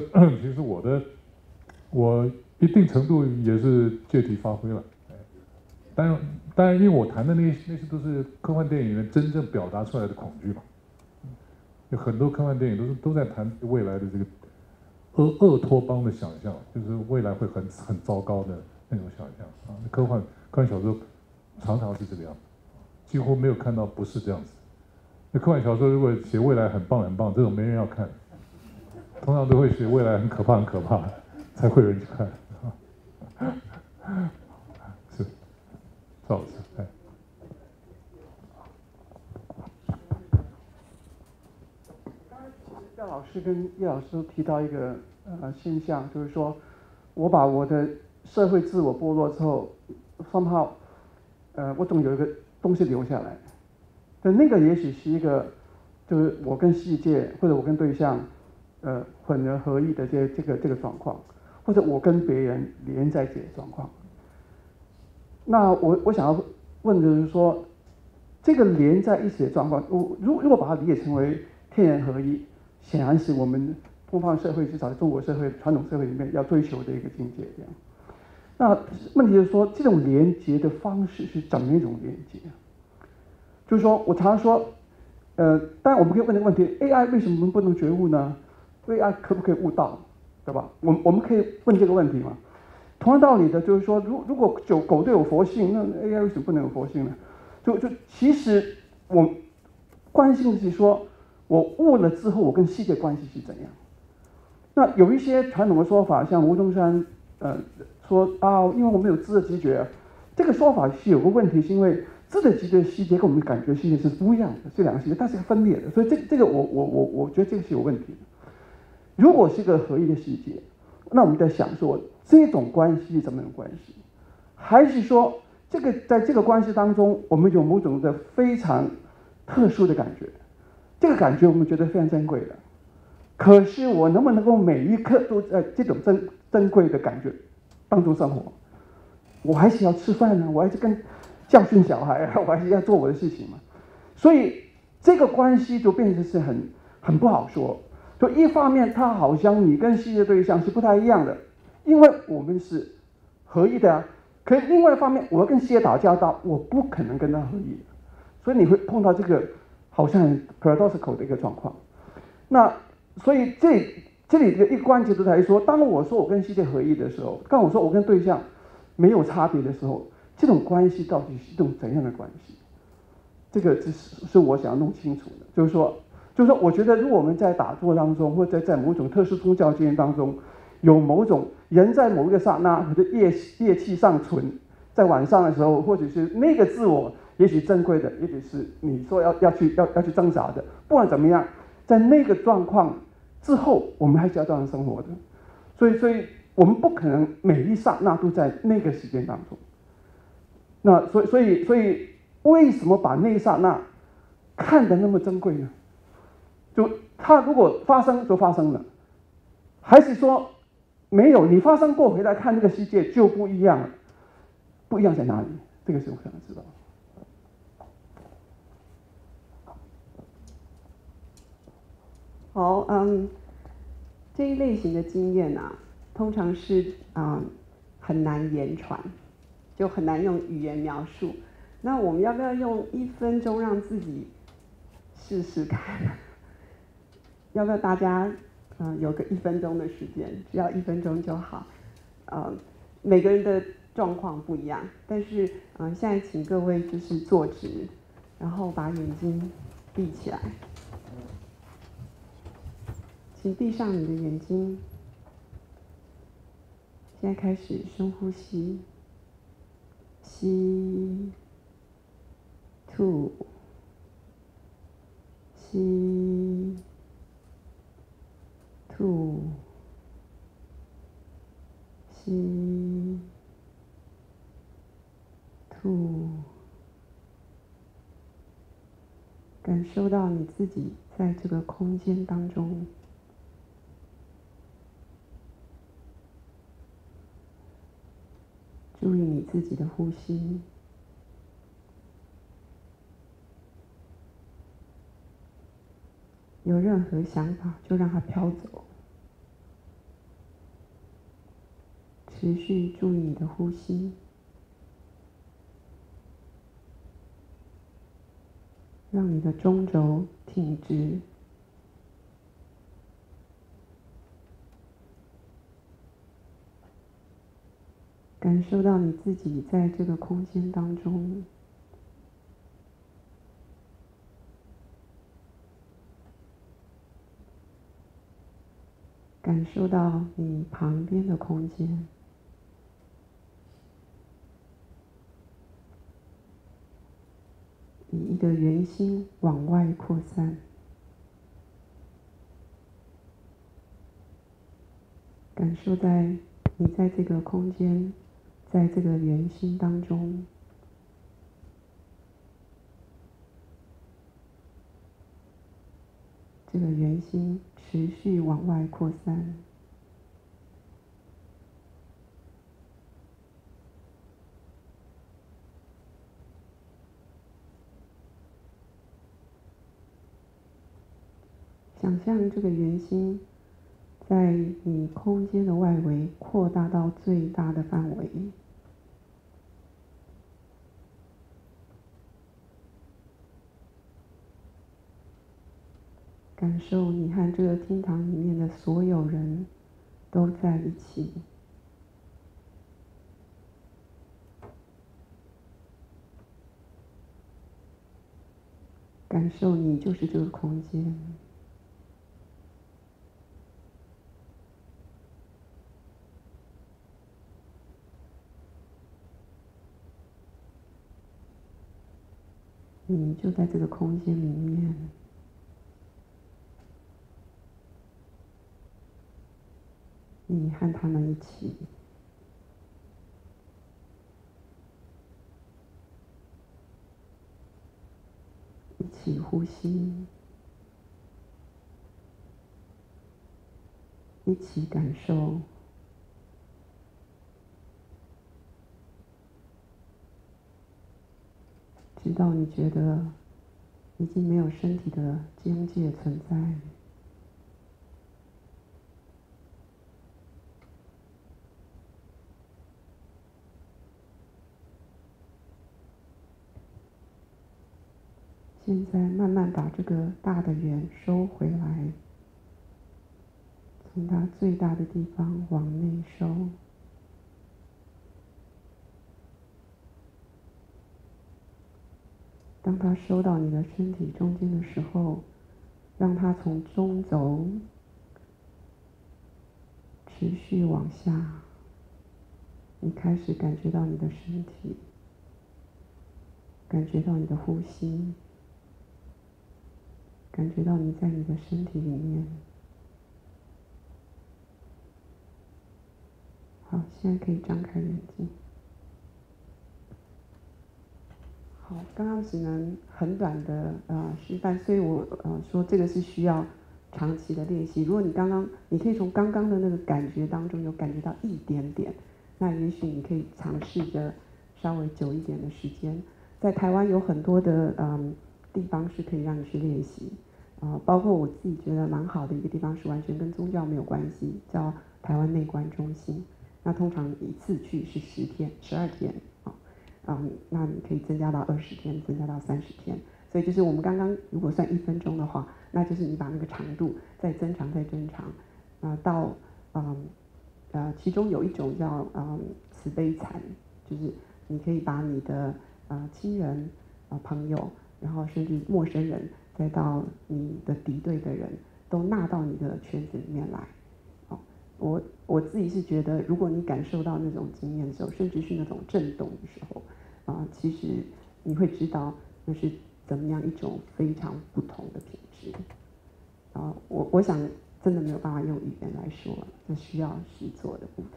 我一定程度也是借题发挥了。当然，因为我谈的那些都是科幻电影里面真正表达出来的恐惧嘛。有很多科幻电影都在谈未来的这个鄂托邦的想象，就是未来会很糟糕的那种想象科幻小说常常是这个样子，几乎没有看到不是这样子。那科幻小说如果写未来很棒，这种没人要看，通常都会写未来很可怕才会有人去看是赵老师廖老师跟叶老师都提到一个现象，就是说我把我的社会自我剥落之后，somehow我总有一个东西留下来，但那个也许是一个，就是我跟世界或者我跟对象混而合一的这个状况，或者我跟别人连在一起的状况。那我想要问的就是说，这个连在一起的状况，如果把它理解成为天人合一，显然是我们东方社会，至少在中国社会传统社会里面要追求的一个境界。这样，那问题就是说，这种连接的方式是怎么一种连接？就是说我常常说，当然我们可以问这个问题 ：AI 为什么不能觉悟呢 ？AI 可不可以悟道，对吧？我们可以问这个问题嘛？同样道理的，就是说，如果狗都有佛性，那 AI 为什么不能有佛性呢？就其实我关心的是说，我悟了之后，我跟世界关系是怎样？那有一些传统的说法，像吴中山说因为我们有知的直觉， 这个说法是有个问题，是因为自得其乐的世界跟我们感觉世界是不一样的，这两个世界它是分裂的，所以这个我觉得这个是有问题的。如果是个合一的世界，那我们在想说这种关系是怎么样的关系，还是说这个在这个关系当中，我们有某种的非常特殊的感觉，这个感觉我们觉得非常珍贵的。可是我能不能够每一刻都在这种珍贵的感觉当中生活？我还是要吃饭呢，我还是跟教训小孩啊，我还是要做我的事情嘛。所以这个关系就变成是很不好说。就一方面，它好像你跟世界对象是不太一样的，因为我们是合一的啊。可是另外一方面，我要跟世界打交道，我不可能跟他合一的，所以你会碰到这个好像 paradoxical 的一个状况。那所以这里的一个关键就在于说，当我说我跟世界合一的时候，当我说我跟对象没有差别的时候，这种关系到底是一种怎样的关系？这个是我想要弄清楚的。就是说，我觉得如果我们在打坐当中，或者在某种特殊宗教经验当中，有某种人在某一个刹那，或者业气尚存，在晚上的时候，或者是那个自我，也许珍贵的，也许是你说要去挣扎的，不管怎么样，在那个状况之后，我们还是要照样生活的。所以我们不可能每一刹那都在那个时间当中。那所以为什么把那一刹那看得那么珍贵呢？就它如果发生就发生了，还是说没有你发生过回来看这个世界就不一样了？不一样在哪里？这个是我想知道。 好，这一类型的经验啊，通常是很难言传，就很难用语言描述。那我们要不要用1分钟让自己试试看？要不要大家有个1分钟的时间，只要1分钟就好。每个人的状况不一样，但是现在请各位就是坐直，然后把眼睛闭起来。请闭上你的眼睛。现在开始深呼吸，吸，吐，吸，吐，吸，吐，感受到你自己在这个空间当中。注意你自己的呼吸，有任何想法就让它飘走，持续注意你的呼吸，让你的中轴挺直。感受到你自己在这个空间当中，感受到你旁边的空间，以一个圆心往外扩散，感受在你在这个空间。在这个圆心当中，这个圆心持续往外扩散，想象这个圆心在你空间的外围扩大到最大的范围。感受你和这个厅堂里面的所有人都在一起，感受你就是这个空间。 你就在这个空间里面，你和他们一起。一起呼吸，一起感受，直到你觉得已经没有身体的边界存在。现在慢慢把这个大的圆收回来，从它最大的地方往内收。当它收到你的身体中间的时候，让它从中轴持续往下，你开始感觉到你的身体，感觉到你的呼吸，感觉到你在你的身体里面。好，现在可以张开眼睛。好，刚刚只能很短的示范，所以我说这个是需要长期的练习。如果你可以从刚刚的那个感觉当中有感觉到一点点，那也许你可以尝试着稍微久一点的时间。在台湾有很多的地方是可以让你去练习，包括我自己觉得蛮好的一个地方是完全跟宗教没有关系，叫台湾内观中心。那通常一次去是10天、12天那你可以增加到20天，增加到30天。所以就是我们刚刚如果算1分钟的话，那就是你把那个长度再增长、再增长，到其中有一种叫慈悲禅，就是你可以把你的亲人、朋友，然后甚至陌生人，再到你的敌对的人，都纳到你的圈子里面来。我自己是觉得，如果你感受到那种经验的时候，甚至是那种震动的时候，其实你会知道那是怎么样一种非常不同的品质。我想真的没有办法用语言来说，这需要实做的部分。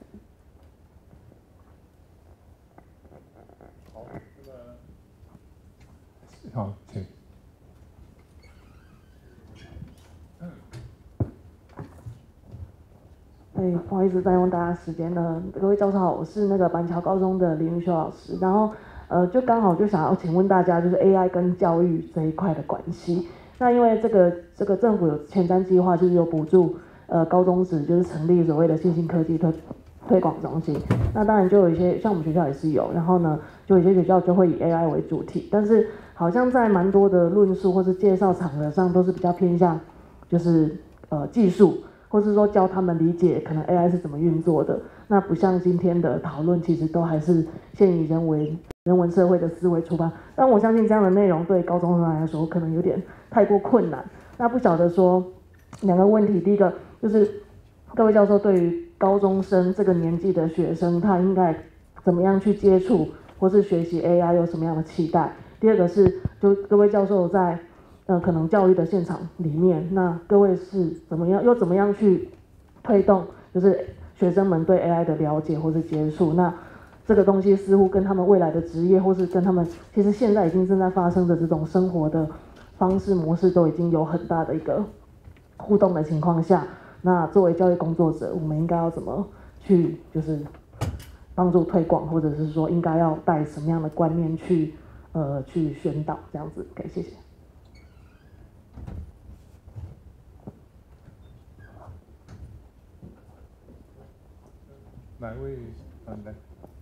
好，好，请。 不好意思占用大家时间呢。各位教授好，我是那个板桥高中的林玉修老师。然后就刚好就想要请问大家，就是 AI 跟教育这一块的关系。那因为这个政府有前瞻计划，就是有补助高中职就是成立所谓的新兴科技推广中心。那当然就有一些像我们学校也是有，然后呢就有一些学校就会以 AI 为主体，但是好像在蛮多的论述或是介绍场合上都是比较偏向就是技术。或是说教他们理解可能 AI 是怎么运作的，那不像今天的讨论，其实都还是先以人文社会的思维出发。但我相信这样的内容对高中生来说可能有点太过困难。那不晓得说2个问题，第一个就是各位教授对于高中生这个年纪的学生，他应该怎么样去接触或是学习 AI 有什么样的期待？第二个是就各位教授在可能教育的现场里面，那各位是怎么样去推动，就是学生们对 AI 的了解或是接触？那这个东西似乎跟他们未来的职业，或是跟他们其实现在已经正在发生的这种生活的方式模式，都已经有很大的一个互动的情况下，那作为教育工作者，我们应该要怎么去就是帮助推广，或者是说应该要带什么样的观念去宣导这样子？可以，谢谢。 哪位？来。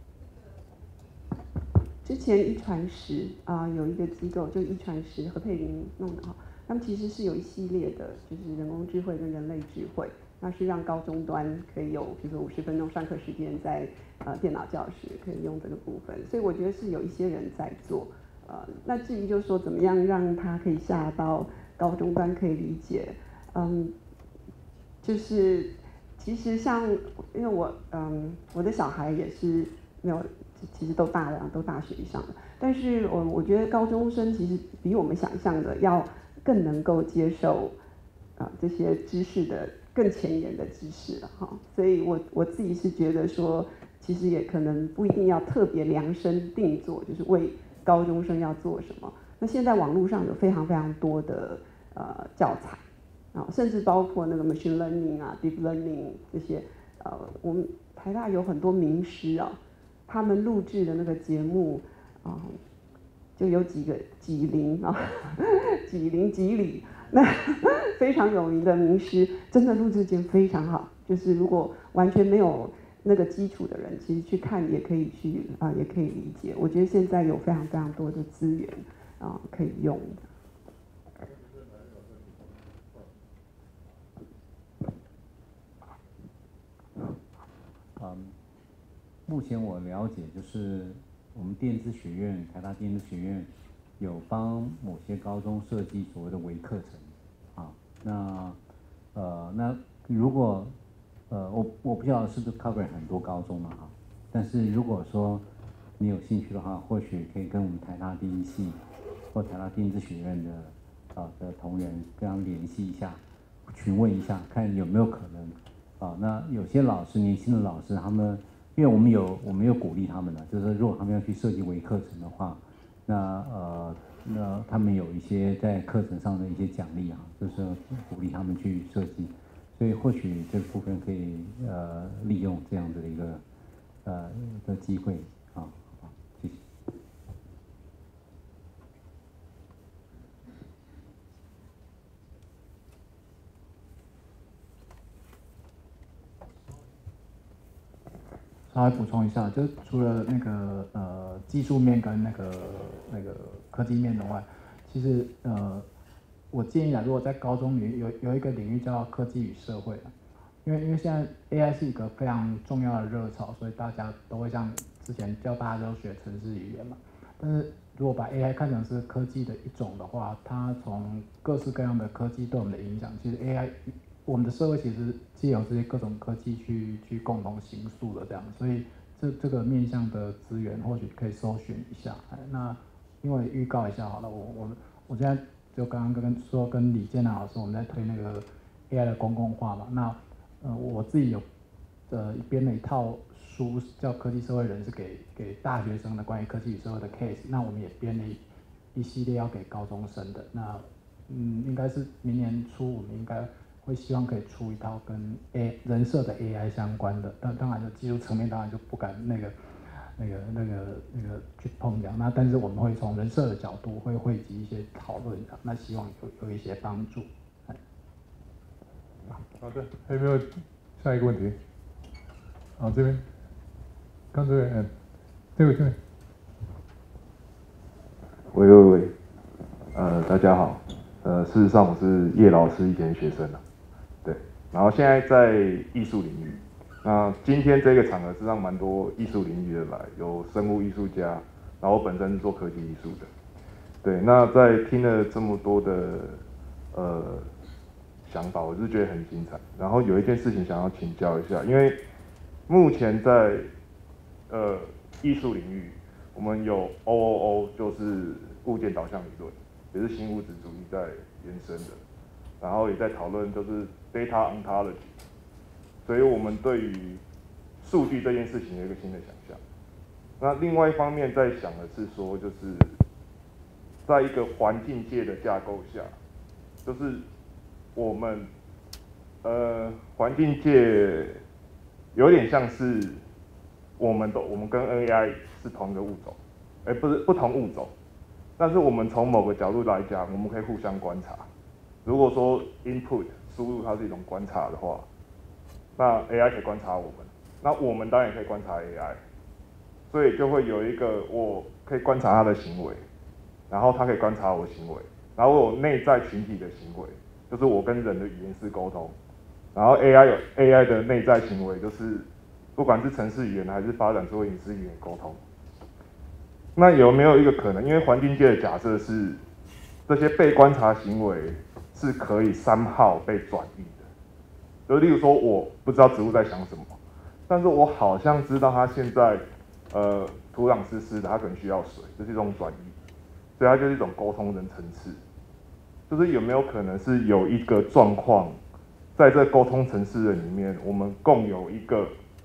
之前一传十有一个机构，就一传十何佩玲弄的哈，他们其实是有一系列的，就是人工智慧跟人类智慧，那是让高中端可以有，比如说50分钟上课时间在电脑教室可以用这个部分，所以我觉得是有一些人在做，那至于就是说怎么样让他可以下到高中端可以理解，就是其实像因为我的小孩也是没有。其实都大了，都大学以上了， 但是我觉得高中生其实比我们想象的要更能够接受这些知识的更前沿的知识了哈。所以我自己是觉得说，其实也可能不一定要特别量身定做，就是为高中生要做什么。那现在网络上有非常非常多的教材啊，甚至包括那个 machine learning 啊、deep learning 这些我们台大有很多名师啊，他们录制的那个节目啊，就有几个几零啊，几零几里，那非常有名的名师，真的录制间非常好。就是如果完全没有那个基础的人，其实去看也可以去也可以理解。我觉得现在有非常非常多的资源可以用。 目前我了解就是我们电子学院，台大电子学院有帮某些高中设计所谓的微课程，那如果我不知道是不是 cover 很多高中嘛但是如果说你有兴趣的话，或许可以跟我们台大第一系或台大电子学院的同仁跟他们联系一下，询问一下，看有没有可能那有些老师，年轻的老师，他们因为我们有鼓励他们的，就是如果他们要去设计微课程的话，那他们有一些在课程上的一些奖励就是鼓励他们去设计，所以或许这部分可以利用这样子的一个的机会谢谢。 稍微补充一下，就是除了那个技术面跟那个科技面的外，其实我建议如果在高中有一个领域叫科技与社会因为现在 AI 是一个非常重要的热潮，所以大家都会像之前叫大家都学程式语言嘛。但是如果把 AI 看成是科技的一种的话，它从各式各样的科技对我们的影响，其实 AI 我们的社会其实藉由这些各种科技去共同形塑的这样，所以这个面向的资源或许可以搜寻一下。那因为预告一下好了，我现在就刚刚跟李建南老师我们在推那个 AI 的公共化嘛，那我自己有编了一套书叫《科技社会人》，是给大学生的关于科技与社会的 case。那我们也编了一系列要给高中生的。那应该是明年初，我们应该会希望可以出一套跟人设的 AI 相关的。但当然，就技术层面当然就不敢那个去碰这样。那但是我们会从人设的角度会汇集一些讨论的，那希望有一些帮助。 好的，还有没有下一个问题？好，这边，刚这边，这位， 喂，大家好，事实上我是叶老师以前的学生对，然后现在在艺术领域，那今天这个场合实际上蛮多艺术领域的来，有生物艺术家，然后我本身是做科技艺术的，对，那在听了这么多的想法，我是觉得很精彩。然后有一件事情想要请教一下，因为目前在艺术领域，我们有 OOO， 就是物件导向理论，也是新物质主义在延伸的，然后也在讨论就是 data ontology， 所以我们对于数据这件事情有一个新的想象。那另外一方面在想的是说，就是在一个环境界的架构下，就是我们环境界有点像是我们跟 AI 是同一个物种，不是不同物种，但是我们从某个角度来讲，我们可以互相观察。如果说 input 输入它是一种观察的话，那 AI 可以观察我们，那我们当然也可以观察 AI， 所以就会有一个我可以观察它的行为，然后它可以观察我的行为，然后我有内在群体的行为，就是我跟人的语言式沟通，然后 AI 有 AI 的内在行为，就是不管是程式语言还是发展出隐私语言沟通。那有没有一个可能，因为环境界的假设是这些被观察行为是可以somehow被转译的，就例如说我不知道植物在想什么，但是我好像知道它现在土壤湿湿的，它可能需要水，这是一种转移，所以它就是一种沟通的层次。就是有没有可能是有一个状况，在这沟通层次的里面，我们共有一个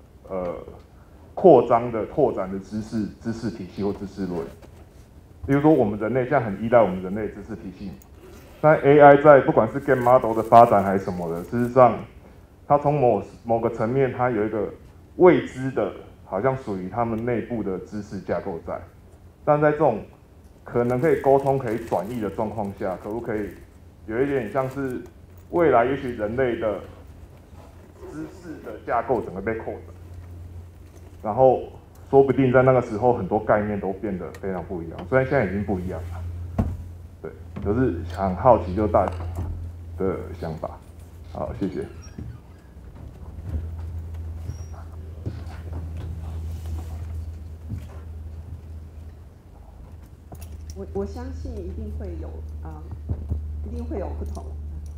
拓展的知识体系或知识论。比如说我们人类现在很依赖我们人类知识体系，但 AI 在不管是 game model 的发展还是什么的，事实上它从某个层面，它有一个未知的，好像属于他们内部的知识架构在，但在这种可能可以沟通、可以转译的状况下，可不可以有一点像是未来也许人类的知识的架构整个被扩展，然后说不定在那个时候很多概念都变得非常不一样，虽然现在已经不一样了，对，可是很好奇就大家的想法。好，谢谢。 我相信一定会有一定会有不同。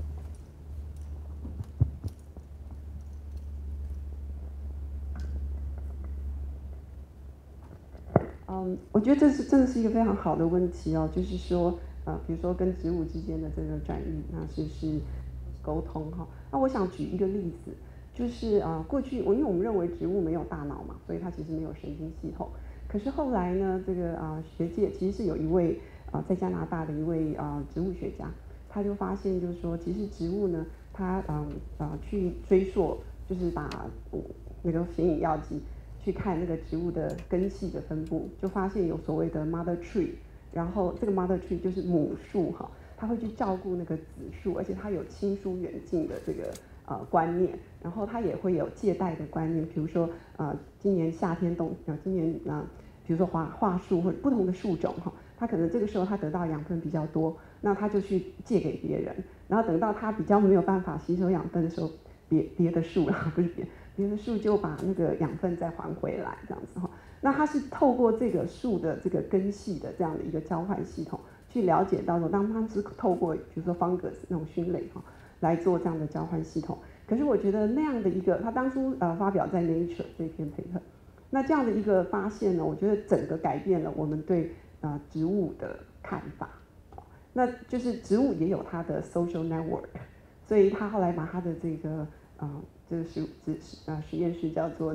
我觉得这真的是一个非常好的问题哦，就是说比如说跟植物之间的这个转移，那是沟通哈。那我想举一个例子，就是过去因为我们认为植物没有大脑嘛，所以它其实没有神经系统。可是后来呢，这个学界其实是有一位在加拿大的一位植物学家，他就发现就是说，其实植物呢，它去追溯，就是把那个显影药剂去看那个植物的根系的分布，就发现有所谓的 mother tree， 然后这个 mother tree 就是母树哈，它会去照顾那个子树，而且它有亲疏远近的这个观念，然后它也会有借代的观念，比如说今年夏天今年比如说桦树或者不同的树种哈，它可能这个时候它得到养分比较多，那它就去借给别人，然后等到它比较没有办法吸收养分的时候，别的树啦，不是别的树就把那个养分再还回来这样子哈。那它是透过这个树的这个根系的这样的一个交换系统，去了解到说，当它是透过比如说 fungus 那种菌类哈来做这样的交换系统。可是我觉得那样的一个，他当初发表在 Nature 这篇 paper， 那这样的一个发现呢，我觉得整个改变了我们对植物的看法。那就是植物也有它的 social network， 所以他后来把他的这个这个实验室叫做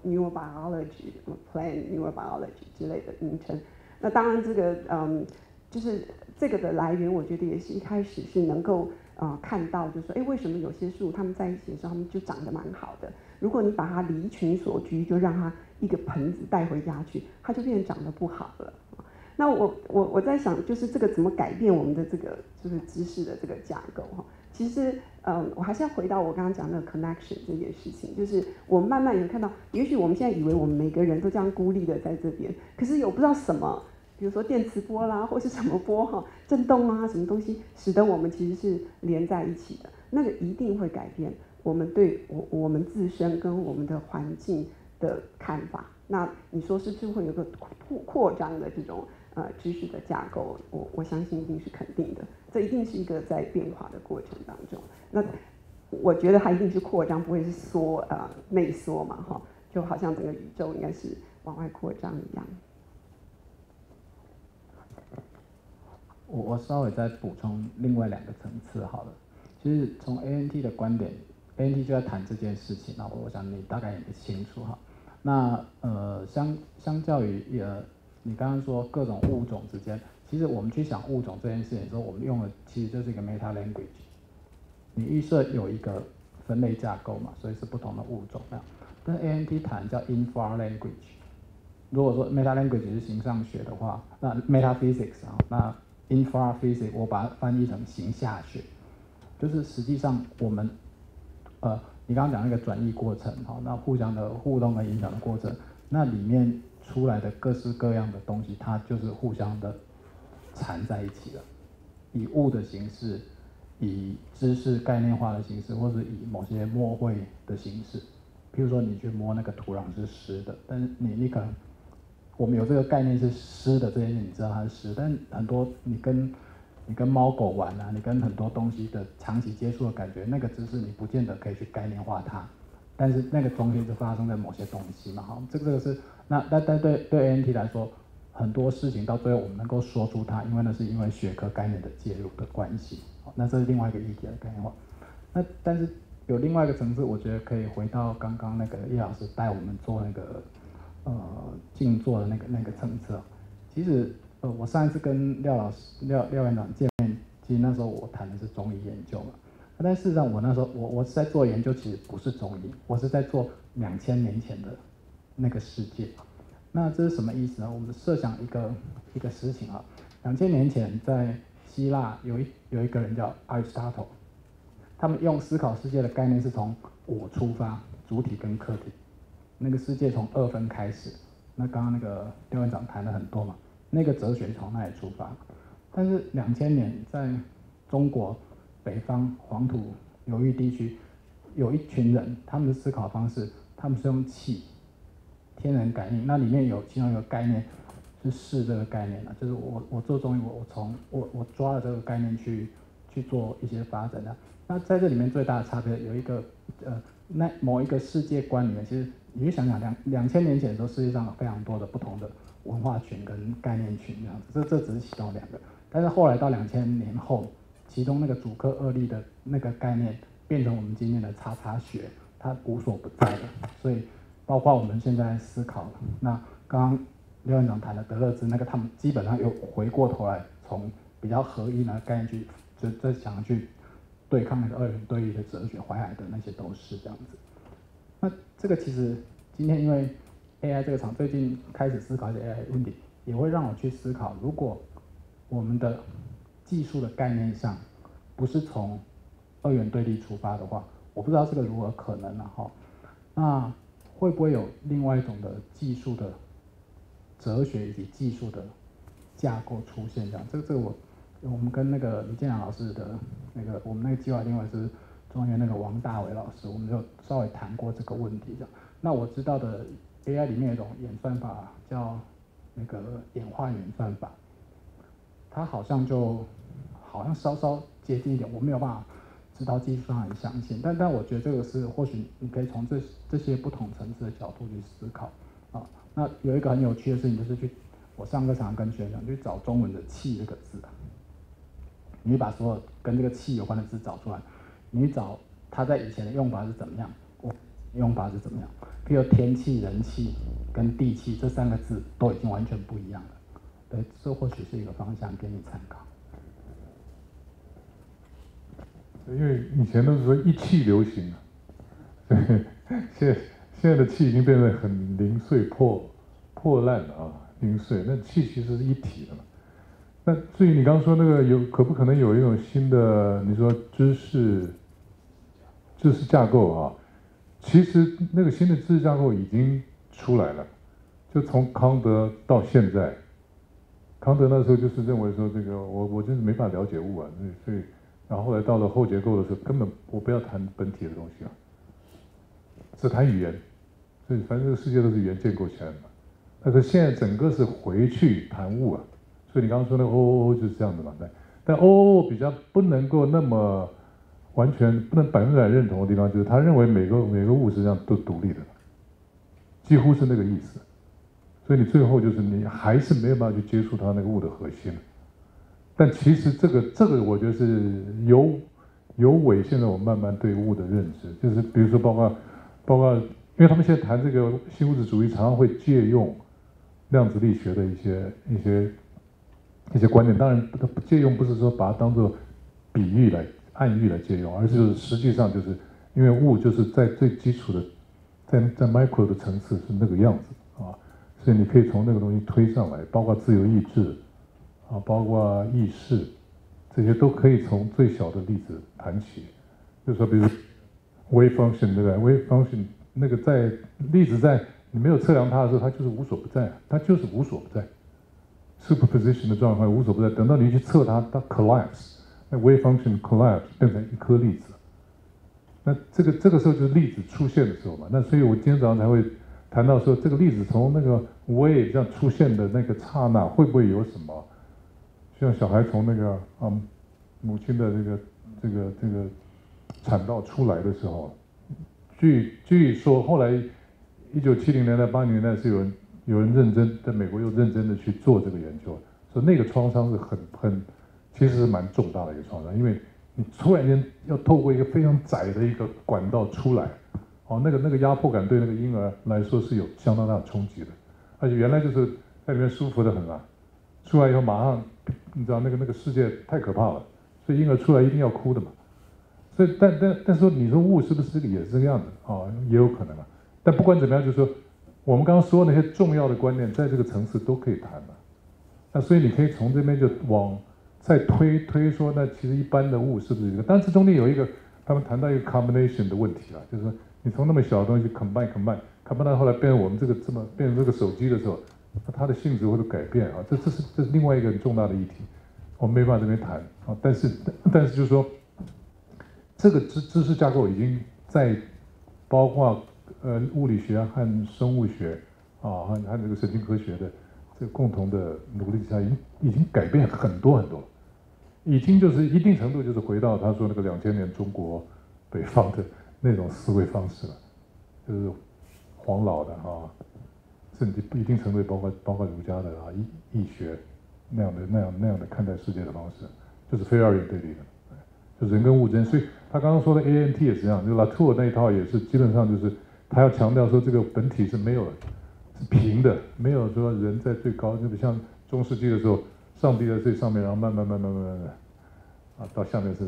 neurobiology、plant neurobiology 之类的名称。那当然这个就是这个的来源，我觉得也是一开始是能够看到，就是说，为什么有些树它们在一起的时候，它们就长得蛮好的。如果你把它离群所居，就让它一个盆子带回家去，它就变成长得不好了。那我在想，就是这个怎么改变我们的这个就是知识的这个架构哈？其实我还是要回到我刚刚讲的 connection 这件事情，就是我们慢慢有看到，也许我们现在以为我们每个人都这样孤立的在这边，可是有不知道什么，比如说电磁波啦，或是什么波哈，震动啊，什么东西，使得我们其实是连在一起的，那个一定会改变我们对我们自身跟我们的环境的看法。那你说是不是会有个扩张的这种知识的架构？我相信一定是肯定的，这一定是一个在变化的过程当中。那我觉得它一定是扩张，不会是内缩嘛哈，就好像整个宇宙应该是往外扩张一样。 我稍微再补充另外2个层次好了。其实从 ANT 的观点 ，ANT 就在谈这件事情，那我想你大概也清楚哈。那相较于你刚刚说各种物种之间，其实我们去想物种这件事情的时候，我们用的其实就是一个 meta language。你预设有一个分类架构嘛，所以是不同的物种那样。但是 ANT 谈叫 infra language。如果说 meta language 是形上学的话，那 metaphysics 啊，那 infra physics 我把它翻译成形下学，就是实际上我们你刚刚讲那个转译过程，好，那互相的互动和影响的过程，那里面出来的各式各样的东西，它就是互相的缠在一起了，以物的形式，以知识概念化的形式，或是以某些摸绘的形式。譬如说你去摸那个土壤是湿的，但是你可能我们有这个概念是湿的这件事，你知道它是湿，但很多你跟猫狗玩啊，你跟很多东西的长期接触的感觉，那个知识你不见得可以去概念化它，但是那个东西就发生在某些东西嘛，哈，这个是但对 ANT 来说，很多事情到最后我们能够说出它，因为那是因为学科概念的介入的关系。那这是另外一个议题的概念化。那但是有另外一个层次，我觉得可以回到刚刚那个叶老师带我们做那个静坐的那个层次。其实我上一次跟廖院长见面，其实那时候我谈的是中医研究嘛。但事实上我那时候我是在做研究，其实不是中医，我是在做2000年前的那个世界。那这是什么意思呢？我们设想一个事情啊，2000年前在希腊有一个人叫 Aristotle， 他们用思考世界的概念是从我出发，主体跟客体，那个世界从二分开始。那刚刚那个廖院长谈了很多嘛，那个哲学从那里出发。但是2000年在中国北方黄土流域地区，有一群人，他们的思考方式，他们是用气。天人感应，那里面有其中一个概念是视这个概念就是我做中医，我抓了这个概念去做一些发展的。那在这里面最大的差别有一个那某一个世界观里面，其实你去想想2000年前的时候，世界上有非常多的不同的文化群跟概念群这样子，这只是其中2个。但是后来到2000年后，其中那个主客二力的那个概念变成我们今天的叉叉学，它无所不在了，所以。包括我们现在思考，那刚刚廖院长谈的德勒兹那个，他们基本上又回过头来，从比较合一的概念去，就想去对抗那个二元对立的哲学，淮海的那些都是这样子。那这个其实今天因为 AI 这个场最近开始思考一些 AI 问题，也会让我去思考，如果我们的技术的概念上不是从二元对立出发的话，我不知道这个如何可能了哈。那会不会有另外一种的技术的哲学以及技术的架构出现？这样，这个我们跟那个李建良老师的我们那个计划另外是中原那个王大伟老师，我们就稍微谈过这个问题这样。那我知道的 AI 里面有一种演算法叫那个演化演算法，它好像稍稍接近一点，我没有办法。知道技术上很详细，但我觉得这个是或许你可以从这些不同层次的角度去思考啊。那有一个很有趣的事情就是我上课常跟学生去找中文的“气”这个字，你把所有跟这个气有关的字找出来，你找它在以前的用法是怎么样，用法是怎么样。譬如天气、人气跟地气这3个字都已经完全不一样了。对，这或许是一个方向给你参考。 因为以前都是说一气流行啊，现在的气已经变得很零碎、破烂了啊，零碎。那气其实是一体的嘛。那至于你刚刚说那个可不可能有一种新的，你说知识架构啊？其实那个新的知识架构已经出来了，就从康德到现在，康德那时候就是认为说这个我就是没法了解物啊，所以。然后后来到了后结构的时候，根本我不要谈本体的东西了，只谈语言，所以反正这个世界都是语言建构起来的嘛。但是现在整个是回去谈物啊，所以你刚刚说那个 OOO 就是这样的嘛。但 OOO 比较不能够那么完全不能100%认同的地方，就是他认为每个物实际上都独立的，几乎是那个意思。所以你最后就是你还是没有办法去接触它那个物的核心。但其实这个我觉得是有违现在我慢慢对物的认知，就是比如说包括，因为他们现在谈这个新物质主义，常常会借用量子力学的一些观念。当然，借用不是说把它当做比喻来暗喻来借用，而是就是实际上就是因为物就是在最基础的，在 micro 的层次是那个样子啊，所以你可以从那个东西推上来，包括自由意志。啊，包括意识，这些都可以从最小的粒子谈起。就是说，比如 wave function 对不对 ？wave function 那个在粒子在你没有测量它的时候，它就是无所不在，它就是无所不在。superposition 的状态无所不在，等到你去测它，它 collapse， 那 wave function collapse 变成一颗粒子。那这个时候就是粒子出现的时候嘛。那所以我今天早上才会谈到说，这个粒子从那个 wave 这样出现的那个刹那，会不会有什么？像小孩从那个母亲的这个产道出来的时候，据说后来1970年代80年代是有人有人认真在美国又认真的去做这个研究，所以那个创伤是其实是蛮重大的一个创伤，因为你突然间要透过一个非常窄的一个管道出来，哦，那个压迫感对那个婴儿来说是有相当大的冲击的，而且原来就是在里面舒服得很啊，出来以后马上你知道那个世界太可怕了，所以婴儿出来一定要哭的嘛，所以但是说你说雾是不是也是这个样子啊、哦？也有可能啊，但不管怎么样，就是说我们刚刚说的那些重要的观念，在这个层次都可以谈嘛，那所以你可以从这边就往再推说，那其实一般的雾是不是一个？但是中间有一个，他们谈到一个 combination 的问题啊，就是说你从那么小的东西 combine 到后来变成我们这个变成这个手机的时候，它的性质会改变啊，这是另外一个很重大的议题，我们没办法这边谈啊。但是就是说，这个知识架构已经在包括物理学和生物学啊和这个神经科学的这个共同的努力下，已经改变很多很多。已经就是一定程度就是回到他说那个2000年中国北方的那种思维方式了，就是黄老的啊，甚至一定程度包括儒家的啊易学那样的看待世界的方式，就是非二元对立的，就人跟物之间。所以他刚刚说的 ANT 也是这样，就拉图尔那一套也是基本上就是他要强调说这个本体是没有是平的，没有说人在最高，就像中世纪的时候。上帝在最上面，然后慢慢的，啊，到下面是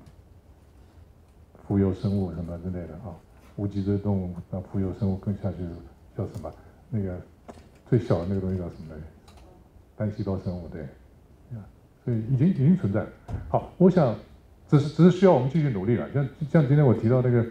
浮游生物什么之类的啊，无脊椎动物，那浮游生物更下去叫什么？那个最小的那个东西叫什么来着？单细胞生物，对，所以已经存在了。好，我想只是需要我们继续努力了。像今天我提到那个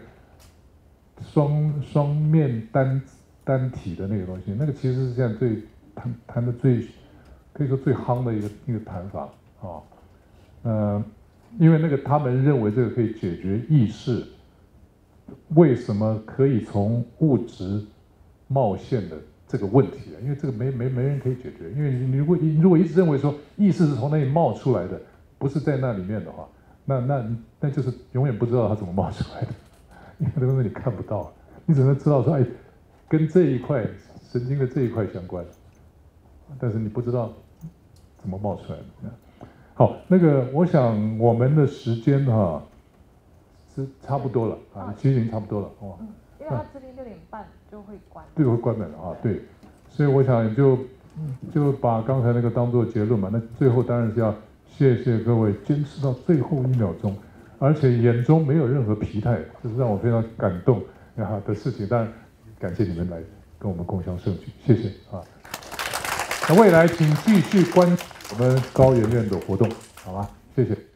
双面单体的那个东西，那个其实是现在最谈的可以说最夯的一个谈法啊，因为那个他们认为这个可以解决意识为什么可以从物质冒现的这个问题啊，因为这个没人可以解决，因为你如果一直认为说意识是从那里冒出来的，不是在那里面的话，那就是永远不知道它怎么冒出来的，因为这个东西你看不到，你只能知道说哎，跟这一块神经的这一块相关，但是你不知道怎么冒出来的。好，那个我想我们的时间哈是差不多了啊，其实已经差不多了哦。 因为它这里6点半就会关。 对，会关门了啊，对。所以我想就把刚才那个当做结论嘛。那最后当然是要谢谢各位坚持到最后1秒钟，而且眼中没有任何疲态，这是让我非常感动的事情。当然感谢你们来跟我们共襄盛举，谢谢啊。那未来请继续关注我们高研院的活动，好吧？谢谢。